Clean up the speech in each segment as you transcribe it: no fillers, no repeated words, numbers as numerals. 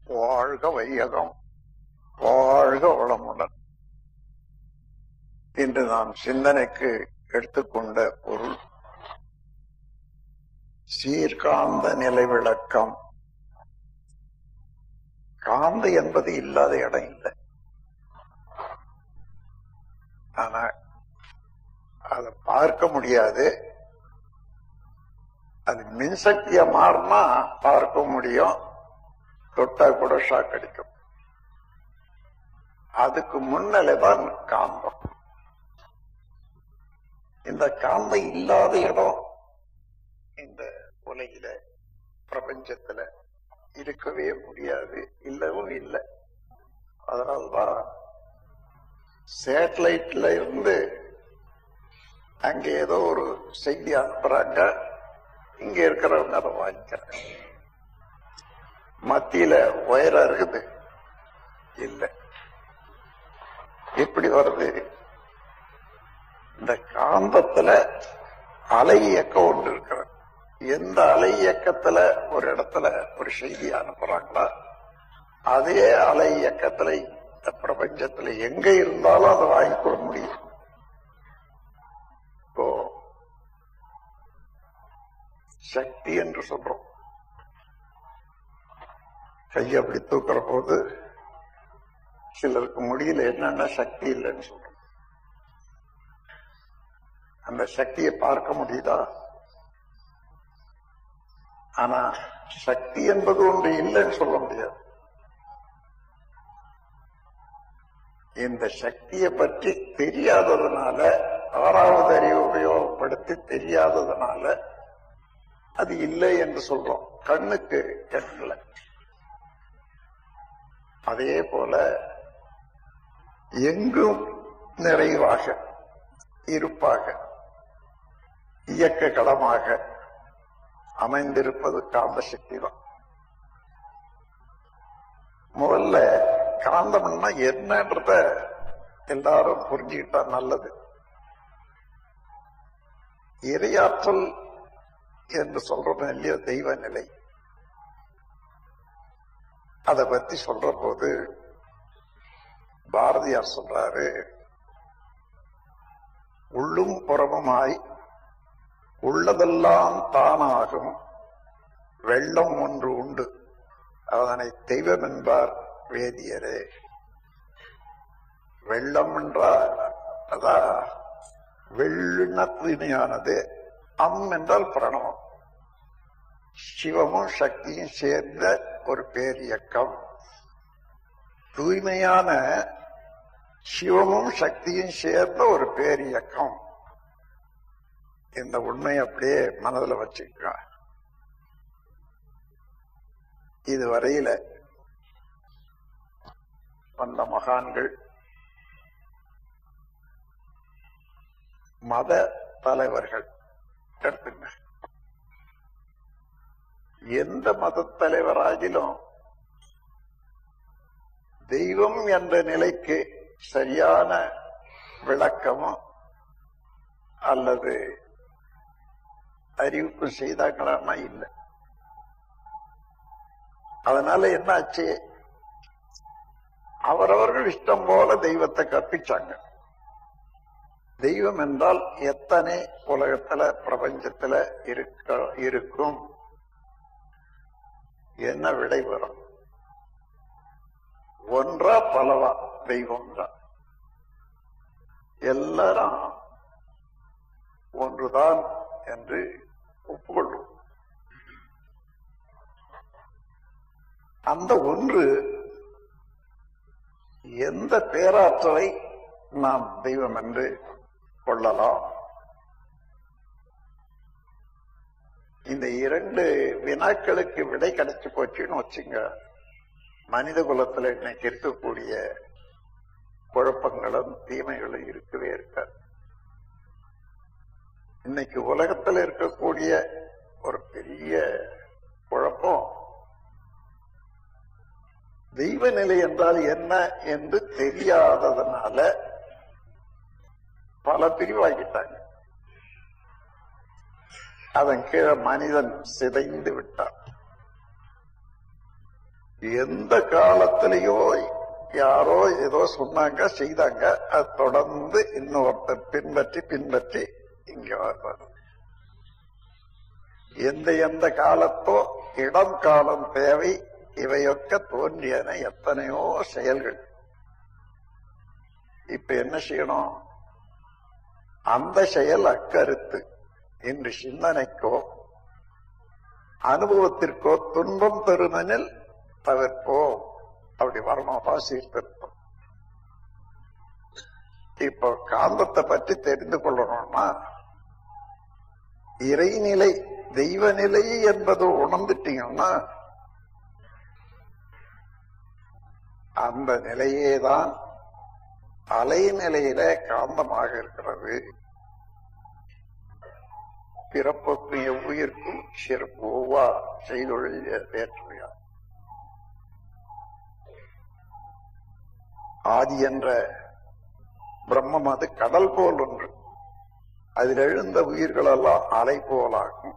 வாழ்க வையகம், வாழ்க வளமுடன். இன்று நாம் சிந்தனைக்கு எடுத்துக்கொண்ட பொருள் சீர்காந்த நிலை விளக்கம். காந்த என்பது இல்லாத இடம் இல்லை. ஆனா அதை பார்க்க முடியாது. அது மின்சக்தியா மாறினா பார்க்க முடியும், தொட்டா கூட ஷாக் அடிக்கும். அதுக்கு முன்னிலைதான் காந்தம். இந்த காந்தம் இல்லாத இடம் இந்த உலகில பிரபஞ்சத்துல இருக்கவே முடியாது, இல்லவும் இல்லை. அதனால்தான் சேட்டலைட்ல இருந்து அங்க ஏதோ ஒரு செய்தி அனுப்புறாங்க, இங்க இருக்கிறவங்க அதை வாங்கிக்கிறாங்க. மத்தியில ஒயரா இருக்குது இல்லை. எப்படி வருது? இந்த காந்தத்துல அலை இயக்கம் ஒன்று இருக்கிறது. எந்த அலை இயக்கத்துல ஒரு இடத்துல ஒரு செய்தி அனுப்புறாங்களா, அதே அலை இயக்கத்துல இந்த பிரபஞ்சத்துல எங்க இருந்தாலும் அதை வாங்கிக்கொள்ள முடியும். இப்போ சக்தி என்று சொல்றோம். கையை அப்படி தூக்குற போது சிலருக்கு முடியல, என்னன்னா சக்தி இல்லைன்னு சொல்றோம். அந்த சக்தியை பார்க்க முடியுதா? ஆனா சக்தி என்பது ஒன்று இல்லைன்னு சொல்ல முடியாது. இந்த சக்தியை பற்றி தெரியாததுனால, ஆறாவது அறிவு உபயோகப்படுத்தி தெரியாததுனால அது இல்லை என்று சொல்றோம். கண்ணுக்கு கண்ணுல. அதே போல எங்கும் நிறைவாக இருப்பாக இயக்க களமாக அமைந்திருப்பது காந்த சக்தி தான். முதல்ல காந்தம்னா என்னன்றத எல்லாரும் புரிஞ்சுக்கிட்டா நல்லது. இறையாற்றல் என்று சொல்றோம் இல்லையோ, தெய்வ நிலை. அதை பத்தி சொல்ற போது பாரதியார் சொல்றாரு, உள்ளும் புறமுமாய் உள்ளதெல்லாம் தானாகும் வெள்ளம் ஒன்று உண்டு, அதனை தெய்வம் என்பார் வேதியரே. வெள்ளம் என்றால் அதான் வெள்ளுன தூய்மையானது. என்றால் பிரணவம், சிவமும் சக்தியும் சேர்ந்த ஒரு பேரியக்கம். தூய்மையான சிவமும் சக்தியும் சேர்ந்த ஒரு பேரியக்கம். இந்த உண்மையை அப்படியே மனதில் வச்சுக்க. இதுவரையில வந்த மகான்கள் மத தலைவர்கள் எடுத்துங்க. எந்த மத தலைவராகிலும் தெய்வம் என்ற நிலைக்கு சரியான விளக்கமும் அல்லது அறிவிப்பு செய்தாங்களா? இல்லை. அதனால என்னாச்சு? அவரவர்கள் இஷ்டம் போல தெய்வத்தை கற்பிச்சாங்க. தெய்வம் என்றால் எத்தனை உலகத்துல பிரபஞ்சத்துல இருக்கும் என்ன விடை வரும்? ஒன்றா பலவா தெய்வம் தான். எல்லாரும் ஒன்றுதான் என்று ஒப்புக்கொள்ளும். அந்த ஒன்று எந்த பேராற்றலை நாம் தெய்வம் என்று கொள்ளலாம்? இந்த இரண்டு வினாக்களுக்கு விடை கிடைச்சு போச்சுன்னு வச்சுங்க, மனித குலத்துல இன்னைக்கு இருக்கக்கூடிய குழப்பங்களும் தீமைகளும் இருக்கவே இருக்காது. இன்னைக்கு உலகத்தில் இருக்கக்கூடிய ஒரு பெரிய குழப்பம், தெய்வ நிலை என்றால் என்ன என்று தெரியாததுனால பல பிரிவாகிட்டாங்க. அதன் கீழே மனிதன் சிதைந்து விட்டான். எந்த காலத்திலேயோ யாரோ ஏதோ சொன்னாங்க, செய்தாங்க, அது தொடர்ந்து இன்னொருத்தர் பின்பற்றி இங்க வருவார். எந்த காலத்தோ இடம் காலம் தேவை இவையொக்க தோன்றியன எத்தனையோ செயல்கள். இப்ப என்ன செய்யணும்? அந்த செயல் அக்கருத்து இன்று சிந்தனைக்கோ அனுபவத்திற்கோ துன்பம் தருமெனில் தவிர்ப்போம். அப்படி வரணும் சீர்திருத்தம். இப்போ காந்தத்தை பற்றி தெரிந்து கொள்ளணும்னா இறைநிலை தெய்வநிலை என்பது உணர்ந்துட்டீங்கன்னா அந்த நிலையேதான் அலைநிலையில காந்தமாக இருக்கிறது. பிறப்புக்கும் எவ்வுயிர்க்கும் சிறப்பு ஒவ்வா செய்தொழில் வேற்றுமையா ஆதி என்ற பிரம்மம் அது கடல் போல் ஒன்று. அதில் எழுந்த உயிர்கள் எல்லாம் அலை போலாகும்.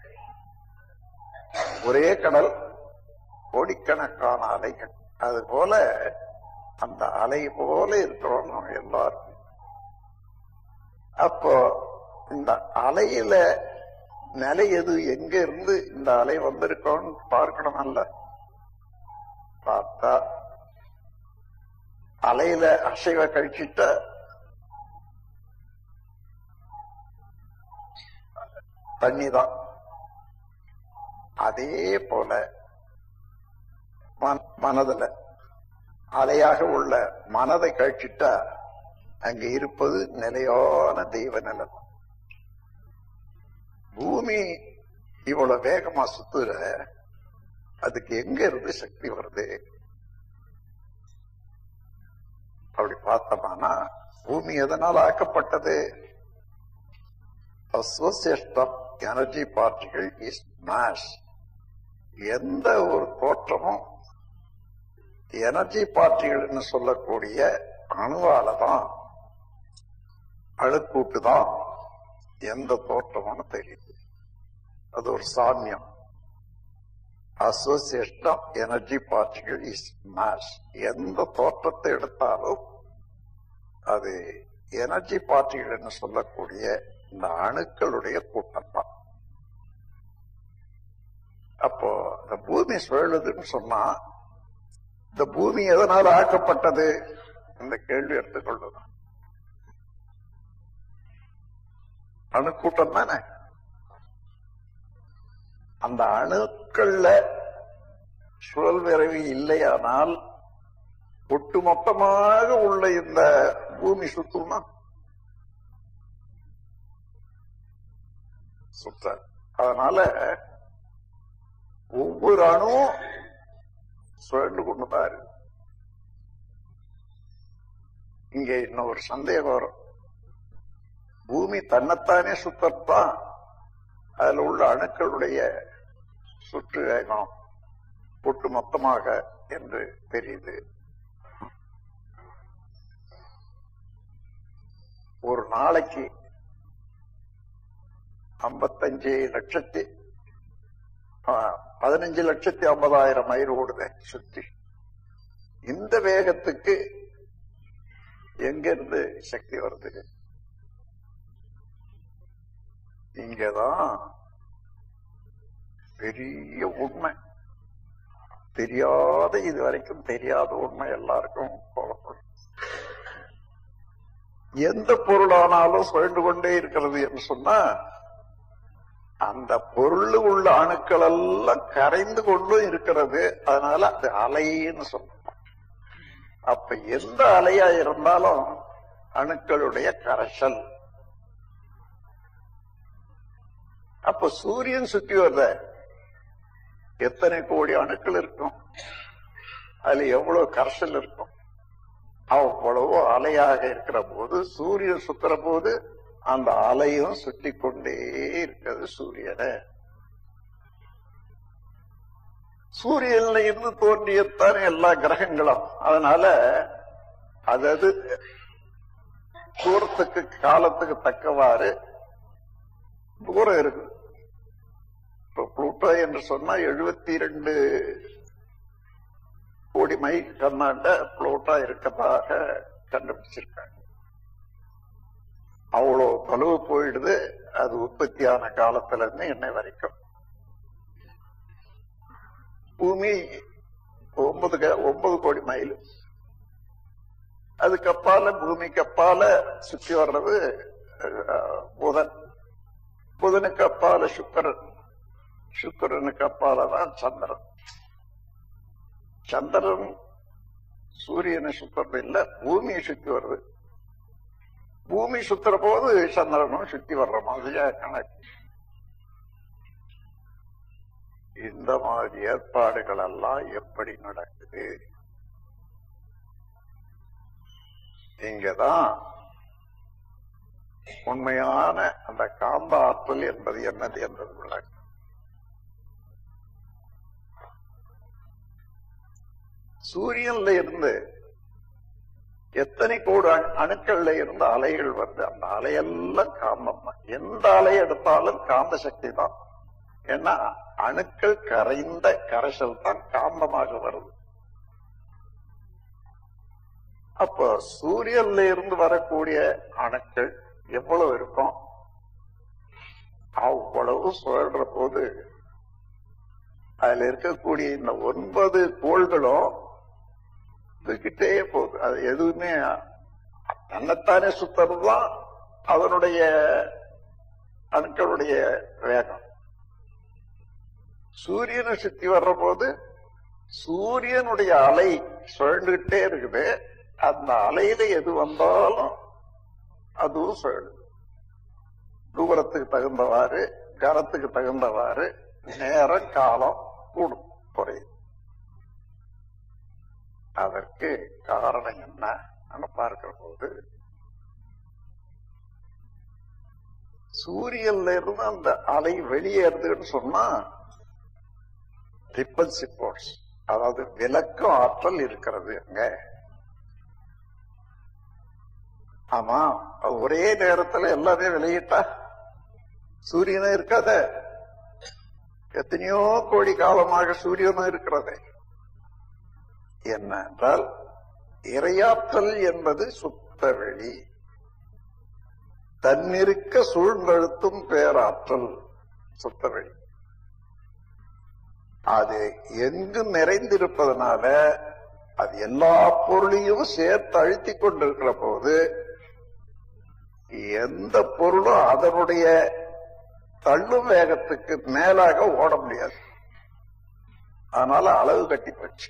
ஒரே கடல், கோடிக்கணக்கான அலைகள். அது போல அந்த அலை போல இருக்கிறோம் நம்ம எல்லாரும். அப்போ இந்த அலையில நிலை எது, எங்க இருந்து இந்த அலை வந்திருக்கோன்னு பார்க்கணும். அல்ல பார்த்தா அலையில அசைவ கழிச்சிட்ட தண்ணிதான். அதே போல மனதுல அலையாக உள்ள மனதை கழிச்சிட்டா அங்க இருப்பது நிலையான தெய்வ நிலம். பூமி இவ்வளவு வேகமா சுத்துற, அதுக்கு எங்க இருந்து சக்தி வருது? அப்படி பார்த்தோம்னா பூமி எதனால் ஆக்கப்பட்டது? அசோசியேஷன் ஆஃப் எனர்ஜி பார்ட்டிகள் இஸ் மாஸ். எந்த ஒரு தோற்றமும் எனர்ஜி பார்ட்டிகள் சொல்லக்கூடிய அணுவாலதான், அழுக்கூட்டு தான் எந்த தோற்றமும் தெரியுது. அது ஒரு சாமியம். அசோசியேஷன் ஆஃப் எனர்ஜி பார்ட்டிகள் இஸ் மாஸ். எந்த தோற்றத்தை எடுத்தாலும் அது எனர்ஜி பார்ட்டிகள் சொல்லக்கூடிய இந்த அணுக்களுடைய கூட்டம் தான். அப்போ இந்த பூமி சுழலுதுன்னு சொன்னா இந்த பூமி எதனால் ஆக்கப்பட்டது? இந்த கேள்வி எடுத்துக்கொள்ளுது. அணுக்கூட்டம் தானே. அந்த அணுக்கள்ல சுழல் விரைவு இல்லையானால் ஒட்டுமொத்தமாக உள்ள இந்த பூமி சுத்துமா? சுத்த. அதனால ஒவ்வொரு அணுவும் சுழண்டு கொண்டுதான் இருக்கு. இங்க இன்னும் ஒரு சந்தேகம் வரும். பூமி தன்னைத்தானே சுத்தத்தான் அதுல உள்ள அணுக்களுடைய சுற்று வேகம் ஒட்டு மொத்தமாக என்று தெரியுது. ஒரு நாளைக்கு 15,50,000 மைல் ஓடுது சுத்தி. இந்த வேகத்துக்கு எங்க இருந்து சக்தி வருது? இங்கதான் பெரிய உண்மை. தெரியாத, இதுவரைக்கும் தெரியாத உண்மை எல்லாருக்கும் போகப்படும். எந்த பொருளானாலும் சுழண்டு கொண்டே இருக்கிறது என்று சொன்னா அந்த பொருள் உள்ள அணுக்கள் எல்லாம் கரைந்து கொண்டும் இருக்கிறது. அதனால அது அலைன்னு சொல்லணும். அப்ப எந்த அலையா இருந்தாலும் அணுக்களுடைய கரைசல். அப்ப சூரியன் சுத்தி வர்ற எத்தனை கோடி அணுக்கள் இருக்கும், அதுல எவ்வளவு கரைசல் இருக்கும். அவ்வளவோ அலையாக இருக்கிற போது சூரியன் சுத்துற போது அந்த அலையும் சுற்றி கொண்டே இருக்கிறது சூரியனை. சூரியன்ல இருந்து தோன்றியத்தானே எல்லா கிரகங்களும். அதனால அதாவது தூரத்துக்கு காலத்துக்கு தக்கவாறு தூரம் இருக்கு. இப்ப புளூட்டோ என்று சொன்னா 72 கோடி மைல் கண்ணாண்ட புளோட்டா இருக்கதாக கண்டுபிடிச்சிருக்காங்க. அவ்வளவு தொலைவு போயிடுது அது உற்பத்தியான காலத்துல இருந்து இன்னை வரைக்கும். பூமி 9 கோடி மைல், அதுக்கப்பால பூமிக்கு அப்பால சுற்றி வர்றது புதன், புதனுக்கு அப்பால சுக்கிரன், சுக்கிரனுக்கு அப்பாலதான் சந்திரன். சந்திரன் சூரியனை சுத்துறது இல்ல, பூமியை சுத்தி வருது. பூமி சுத்துற போது சந்திரனும் சுத்தி வர்ற மாதிரியா கணக்கு. இந்த மாதிரி ஏற்பாடுகள் எல்லாம் எப்படி நடக்குது? இங்கதான் உண்மையான அந்த காந்த ஆற்றல் என்பது என்னது என்பது விளக்கம். சூரியன்ல இருந்து எத்தனை கோடி அணுக்கள்ல இருந்து அலைகள் வருது. அந்த அலையெல்லாம் காந்தம் தான். எந்த அலை எடுத்தாலும் காந்த சக்தி தான். ஏன்னா அணுக்கள் கரைந்த கரைசல் தான் காந்தமாக வருது. அப்போ சூரியன்ல இருந்து வரக்கூடிய அணுக்கள் எவ்வளவு இருக்கும், அவ்வளவு சுழல்ற போது அதுல இருக்கக்கூடிய இந்த 9 கோள்களும் கிட்டே போகுது. அது எதுவுமே தன்னைத்தானே சுத்துறதுதான் அதனுடைய அணுக்களுடைய வேகம். சூரியனை சுத்தி வர்ற போது சூரியனுடைய அலை சுழண்டுகிட்டே இருக்குது. அந்த அலையில எது வந்தாலும் அதுவும் சுழலுது. தூரத்துக்கு தகுந்தவாறு, கனத்துக்கு தகுந்தவாறு நேரம் காலம் கூடும் குறையும். அதற்கு காரணம் என்ன பார்க்கிற போது, சூரியன்ல இருந்து அந்த அலை வெளியேறுதுன்னு சொன்னா ரிப்பல்சி ஃபோர்ஸ், அதாவது விலக்கும் ஆற்றல் இருக்கிறது அங்க. ஆமா, ஒரே நேரத்துல எல்லாமே வெளியிட்டா சூரியனே இருக்காத. எத்தனையோ கோடி காலமாக சூரியனும் இருக்கிறது. என்னென்றால் இறையாற்றல் என்பது சுத்த வெளி, தன்னிருக்க சூழ்ந்தழுத்தும் பேராற்றல் சுத்த வெளி. அது எங்கு நிறைந்திருப்பதனால அது எல்லா பொருளையும் சேர்த்து அழுத்தி கொண்டிருக்கிற போது எந்த பொருளும் அதனுடைய தள்ளும் வேகத்துக்கு மேலாக ஓட முடியாது. அதனால அளவு கட்டி போச்சு.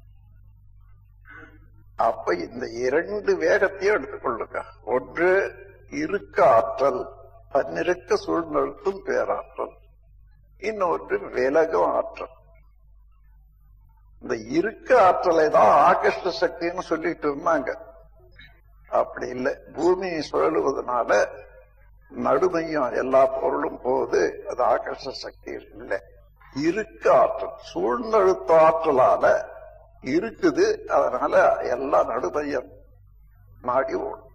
அப்ப இந்த 2 வேகத்தையும் எடுத்துக்கொள்ளுங்க. ஒன்று இருக்க ஆற்றல், தன்னிருக்க சூழ்நிறுத்தும் பேராற்றல். இன்னொன்று விலகும் ஆற்றல். இந்த இருக்க ஆற்றலை தான் ஆகர்ஷ சக்தின்னு சொல்லிட்டு இருந்தாங்க. அப்படி இல்லை. பூமி சுழலுவதனால நடுமையும் எல்லா பொருளும் போது அது ஆகர்ஷ சக்தி இல்லை. இருக்க ஆற்றல், சூழ்ந்தழுத்த ஆற்றலால இருக்குது. அதனால எல்லா நடுமையம் நாடி ஓடும்.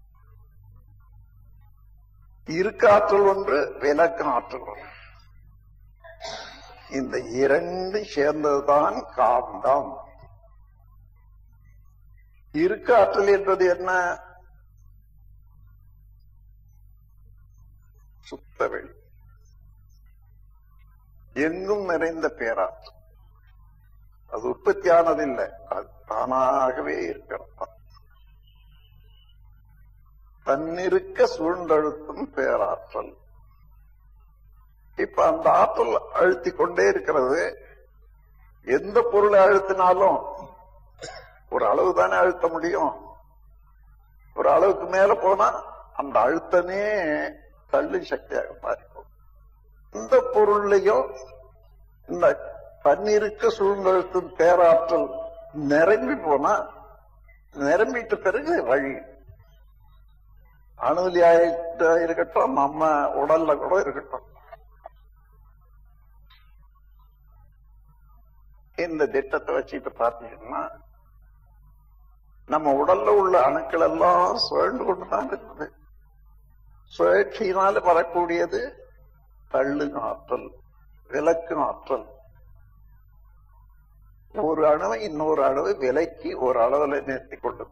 இருக்க ஆற்றல் ஒன்று, விலக்கு ஆற்றல் ஒன்று. இந்த 2 சேர்ந்ததுதான் காந்தம். இருக்க ஆற்றல் என்பது என்ன? சுத்தவெளி, எங்கும் நிறைந்த பேராற்றல். அது உற்பத்தியானதில்லை, அது தானாகவே இருக்கிறது. தன்னிருக்க சூழ்ந்தழுத்தும் பேராற்றல். இப்ப அந்த ஆற்றல் அழுத்தி கொண்டே இருக்கிறது. எந்த பொருளை அழுத்தினாலும் ஒரு அளவு தானே அழுத்த முடியும். ஒரு அளவுக்கு மேல போனா அந்த அழுத்தமே தள்ளு சக்தியாக மாறிப்போம். இந்த பொருளையும் இந்த தன்னிருக்க சூழ்ந்தழுத்தும் பேராற்றல் நிரம்பி போனா, நிரம்பிட்ட பிறகு வழி அணுவிலியா இருக்கட்டும், நம்ம உடல்ல கூட இருக்கட்டும், இந்த திட்டத்தை வச்சுட்டு பார்த்தீங்கன்னா நம்ம உடல்ல உள்ள அணுக்கள் எல்லாம் சுழண்டு கொண்டுதான் இருக்குது. சுழற்சியினால வரக்கூடியது தள்ளும் ஆற்றல், விலக்கும் ஆற்றல். ஒரு அணுவை இன்னொரு அணுவை விலைக்கு ஒரு அளவுல நிறுத்தி கொண்டது.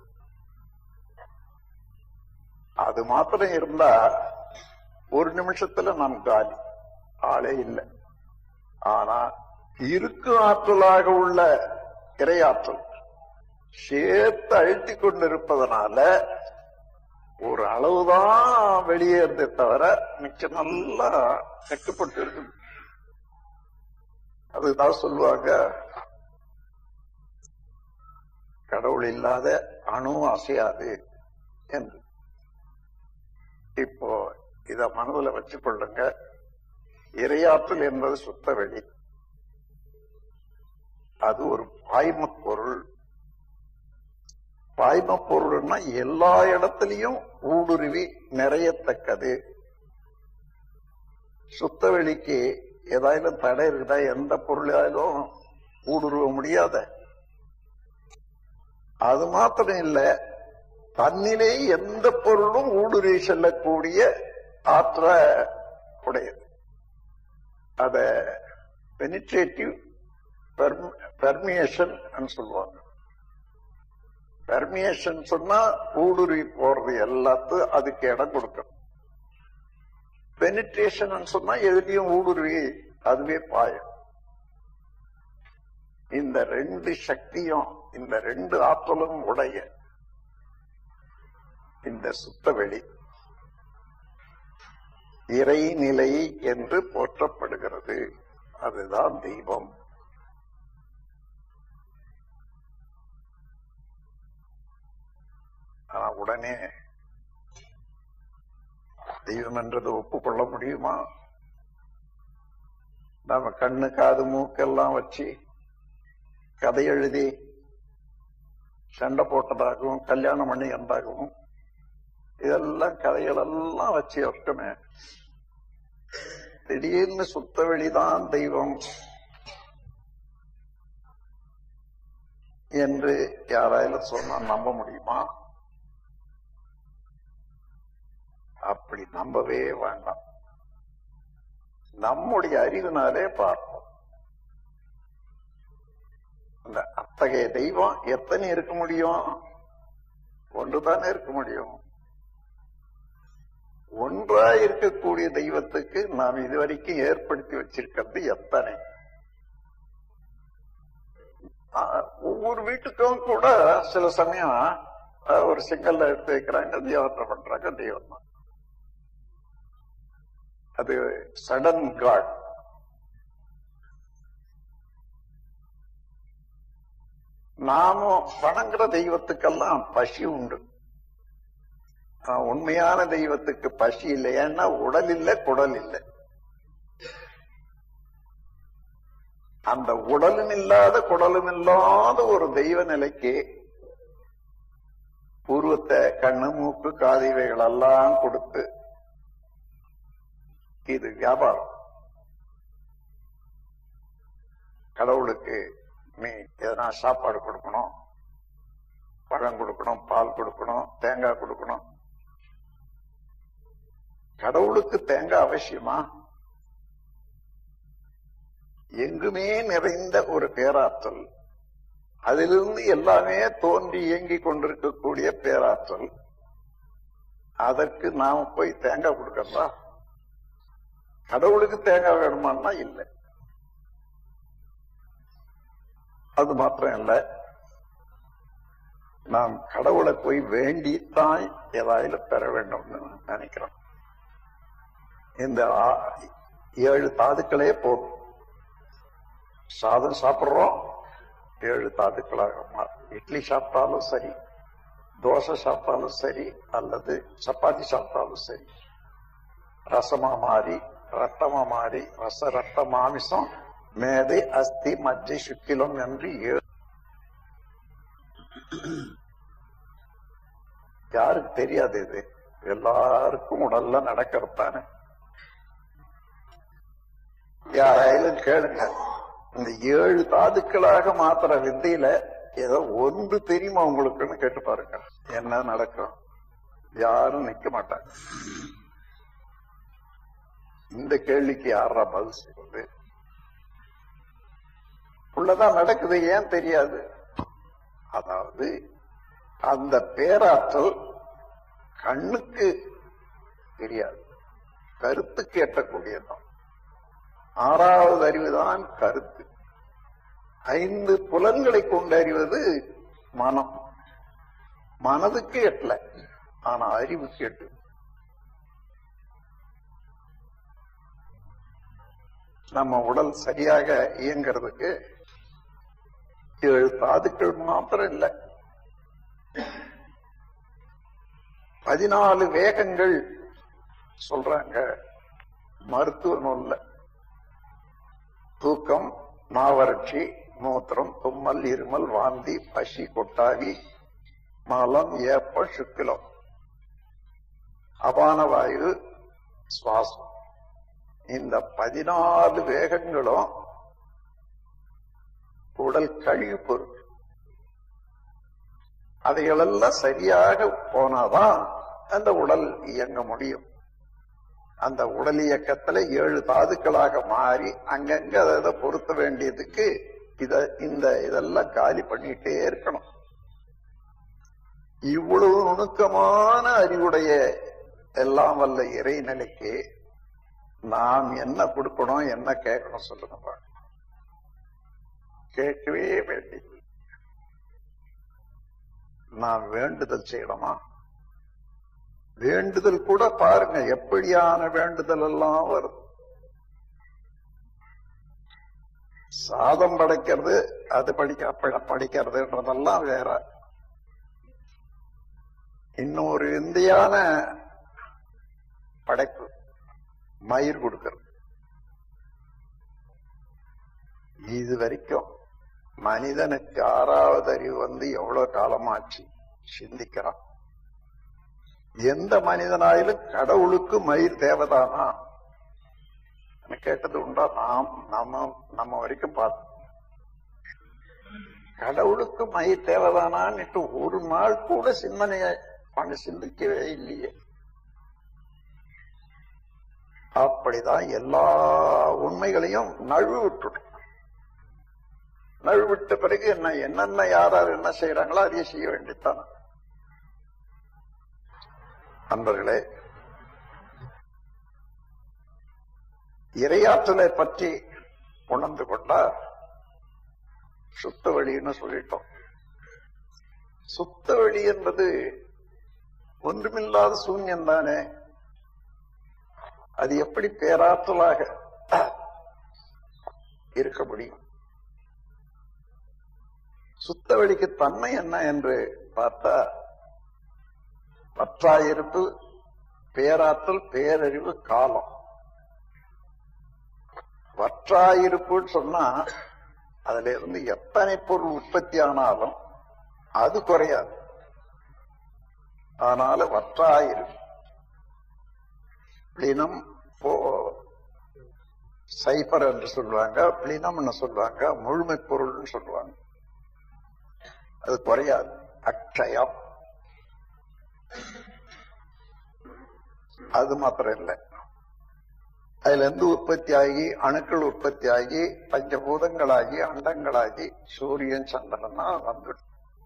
அது மாத்திரம் இருந்தா ஒரு நிமிஷத்துல நாம் காலி, ஆளே இல்லை. ஆனா இருக்கு ஆற்றலாக உள்ள இறையாற்றல் சேர்த்து அழுத்தி கொண்டிருப்பதனால ஒரு அளவுதான் வெளியேறதே தவிர மிச்சம் நல்லா கட்டுப்பட்டு இருக்கு. அதுதான் சொல்லுவாங்க, கடவுள் இல்லாத அணு அசையாது என்று. இப்போ இத மனதில் வச்சுக் கொள்ளுங்க. இறையாற்றல் என்பது சுத்த வெளி, அது ஒரு பாய்ம பொருள். பாய்ம பொருள்னா எல்லா இடத்திலையும் ஊடுருவி நிறையத்தக்கது. சுத்த வெளிக்கு ஏதாயிலும் தடை இருக்குதா? எந்த பொருளாலும் ஊடுருவ முடியாத. அது மாத்திரம் இல்ல, தன்னிலே எந்த பொருளும் ஊடுருவி செல்லக்கூடிய ஆற்ற உடையது. அத பெனிட்ரேட்டிவ் பெர்மியேஷன் சொல்லுவாங்க. பெர்மியேஷன் சொன்னா ஊடுருவி போறது எல்லாத்தையும் அதுக்கு இடம் கொடுக்கணும். பெனிட்ரேஷன் சொன்னா எதுலையும் ஊடுருவி அதுவே பாயும். இந்த ரெண்டு சக்தியும் இந்த ரெண்டு ஆற்றலும் உடைய இந்த சுத்தவெளி இறைநிலை என்று போற்றப்படுகிறது. அதுதான் தெய்வம். ஆனா உடனே தெய்வம் என்றது ஒப்புக்கொள்ள முடியுமா? நாம கண்ணு காது மூக்கெல்லாம் வச்சு கதை எழுதி சண்டை போட்டதாகவும் கல்யாணம் பண்ணி வந்தாகவும் இதெல்லாம் கதைகள் எல்லாம் வச்சு இருக்கமே. திடீர்னு சுத்த வெளிதான் தெய்வம் என்று யாராலும் சொன்னா நம்ப முடியுமா? அப்படி நம்பவே வேண்டாம். நம்முடைய அறிவினாலே பார்ப்போம். அந்த அத்தகைய தெய்வம் எத்தனை இருக்க முடியும்? ஒன்றுதானே இருக்க முடியும். ஒன்றா இருக்கக்கூடிய தெய்வத்துக்கு நாம் இதுவரைக்கும் ஏற்படுத்தி வச்சிருக்கிறது எத்தனை? ஒவ்வொரு வீட்டுக்கும் கூட சில சமயம் ஒரு சிங்கல்ல எடுத்து வைக்கிறாங்க, தியாவத்தை பண்றாங்க, தெய்வம் தான். அது சடன் காட். நாமும் வணங்குற தெய்வத்துக்கெல்லாம் பசி உண்டு. உண்மையான தெய்வத்துக்கு பசி இல்லை. ஏன்னா உடல் இல்லை, குடல் இல்லை. அந்த உடலும் இல்லாத குடலும் இல்லாத ஒரு தெய்வ நிலைக்கு பூர்வத்தை கண்ணு மூக்கு காதிவைகள் எல்லாம் கொடுத்து இது வியாபாரம். கடவுளுக்கு நீ எதனா சாப்பாடு கொடுக்கணும், பழம் கொடுக்கணும், பால் கொடுக்கணும், தேங்காய் கொடுக்கணும். கடவுளுக்கு தேங்காய் அவசியமா? எங்குமே நிறைந்த ஒரு பேராற்றல், அதிலிருந்து எல்லாமே தோன்றி இயங்கிக் கொண்டிருக்கக்கூடிய பேராற்றல். அதற்கு நாம போய் தேங்காய் கொடுக்கறதா? கடவுளுக்கு தேங்காய் வேணுமான்னா இல்லை. அது மாத்திரம் இல்ல, நாம் கடவுளை போய் வேண்டித்தான் ஏதாயிலும் பெற வேண்டும்னு நினைக்கிறோம். இந்த 7 தாதுக்களே போதும். சாதம் சாப்பிடுறோம், 7 தாதுக்களாக மாறும். இட்லி சாப்பிட்டாலும் சரி, தோசை சாப்பிட்டாலும் சரி, அல்லது சப்பாத்தி சாப்பிட்டாலும் சரி, ரசமா மாறி ரத்தமா மாறி ரச ரத்த மாமிசம் மேதை அஸ்தி மஜ்ஜை சுக்கிலம் என்று யாருக்கு தெரியாது? இது எல்லாருக்கும் உடல்ல நடக்கிறதானே. யாராயிலும் கேளுங்க, இந்த 7 தாதுக்களாக மாத்திர வித்தையில ஏதோ ஒன்று தெரியுமா உங்களுக்குன்னு கேட்டு பாருங்க. என்ன நடக்கும்? யாரும் நிக்க மாட்டாங்க. இந்த கேள்விக்கு யாரா பதில் சொல்றது? உள்ளதான் நடக்குது, ஏன் தெரியாது? அதாவது அந்த பேராற்றல் கண்ணுக்கு தெரியாது, கருத்துக்கு எட்டக்கூடியதான். ஆறாவது அறிவுதான் கருத்து. 5 புலன்களை கொண்டு அறிவது மனம். மனதுக்கு எட்டல, ஆனா அறிவுக்கு எட்டு. நம்ம உடல் சரியாக இயங்கிறதுக்கு 7 தாதுக்கள் மாத்திரம் இல்லை, 14 வேகங்கள் சொல்றாங்க மருத்துவ நூல்ல. தூக்கம், மாவறட்சி, மூத்திரம், தும்மல், இருமல், வாந்தி, பசி, கொட்டாவி, மலம், ஏப்பம், சுக்கிலம், அபானவாயு, சுவாசம். இந்த 14 வேகங்களும் உடல் கழிவு பொருள். அதைகளெல்லாம் சரியாக போனாதான் அந்த உடல் இயங்க முடியும். அந்த உடல் இயக்கத்துல 7 தாதுக்களாக மாறி அங்கங்க அதை பொருத்த வேண்டியதுக்கு இதெல்லாம் காலி பண்ணிட்டே இருக்கணும். இவ்வளவு நுணுக்கமான அறிவுடைய எல்லாம் வல்ல இறைநிலைக்கு நாம் என்ன கொடுக்கணும், என்ன கேட்கணும் சொல்லுங்க. கேட்கவே வேண்டியது. நாம் வேண்டுதல் செய்யணுமா? வேண்டுதல் கூட பாருங்க எப்படியான வேண்டுதல் எல்லாம் வருது. சாதம் படைக்கிறது, அது படிக்கிறதுன்றதெல்லாம் வேற. இன்னொரு இந்தியான படைப்பு மயிர் கொடுக்கிறது. இது வரைக்கும் மனிதனுக்கு 6வது அறிவு எவ்வளவு காலமாச்சு சிந்திக்கிறான். எந்த மனிதனாயிலும் கடவுளுக்கு மயிர் தேவைதானா கேட்டது உண்டா? நம்ம வரைக்கும் பார்த்தோம். கடவுளுக்கு மயிர் தேவைதானான்னு ஒரு நாள் கூட சிந்தனையை சிந்திக்கவே இல்லையே. அப்படிதான் எல்லா உண்மைகளையும் நழுவு விட்டுடும். நழுவிட்ட பிறகு என்னென்ன யாரார் என்ன செய்யறாங்களோ அதையே செய்ய வேண்டியதான். நண்பர்களே, இறையாற்றலை பற்றி உணர்ந்து கொண்டா சுத்த வழின்னு சொல்லிட்டோம். சுத்த வழி என்பது ஒன்றுமில்லாத சூன்யம் தானே. அது எப்படி பேராற்றலாக இருக்க முடியும்? சுத்த வழிக்கு தன்மை என்ன என்று பார்த்தா, பற்றாயிருப்பு, பேராற்றல், பேரறிவு, காலம். வற்றாயிருப்புன்னு சொன்னா அதுல இருந்து எத்தனை பொருள் உற்பத்தி ஆனாலும் அது குறையாது. அதனால வற்றாயிருப்பு. பிளினம் சைபர் என்று சொல்லுவாங்க, பிளினம் சொல்லுவாங்க, முழுமை பொருள்னு சொல்லுவாங்க. அது குறையாது, அக்ஷயம். அது மாத்திரம் இல்லை, அதுல இருந்து உற்பத்தி ஆகி அணுக்கள் உற்பத்தி ஆகி பஞ்சபூதங்களாகி அண்டங்களாகி சூரியன் சந்திரனா வந்துடும்.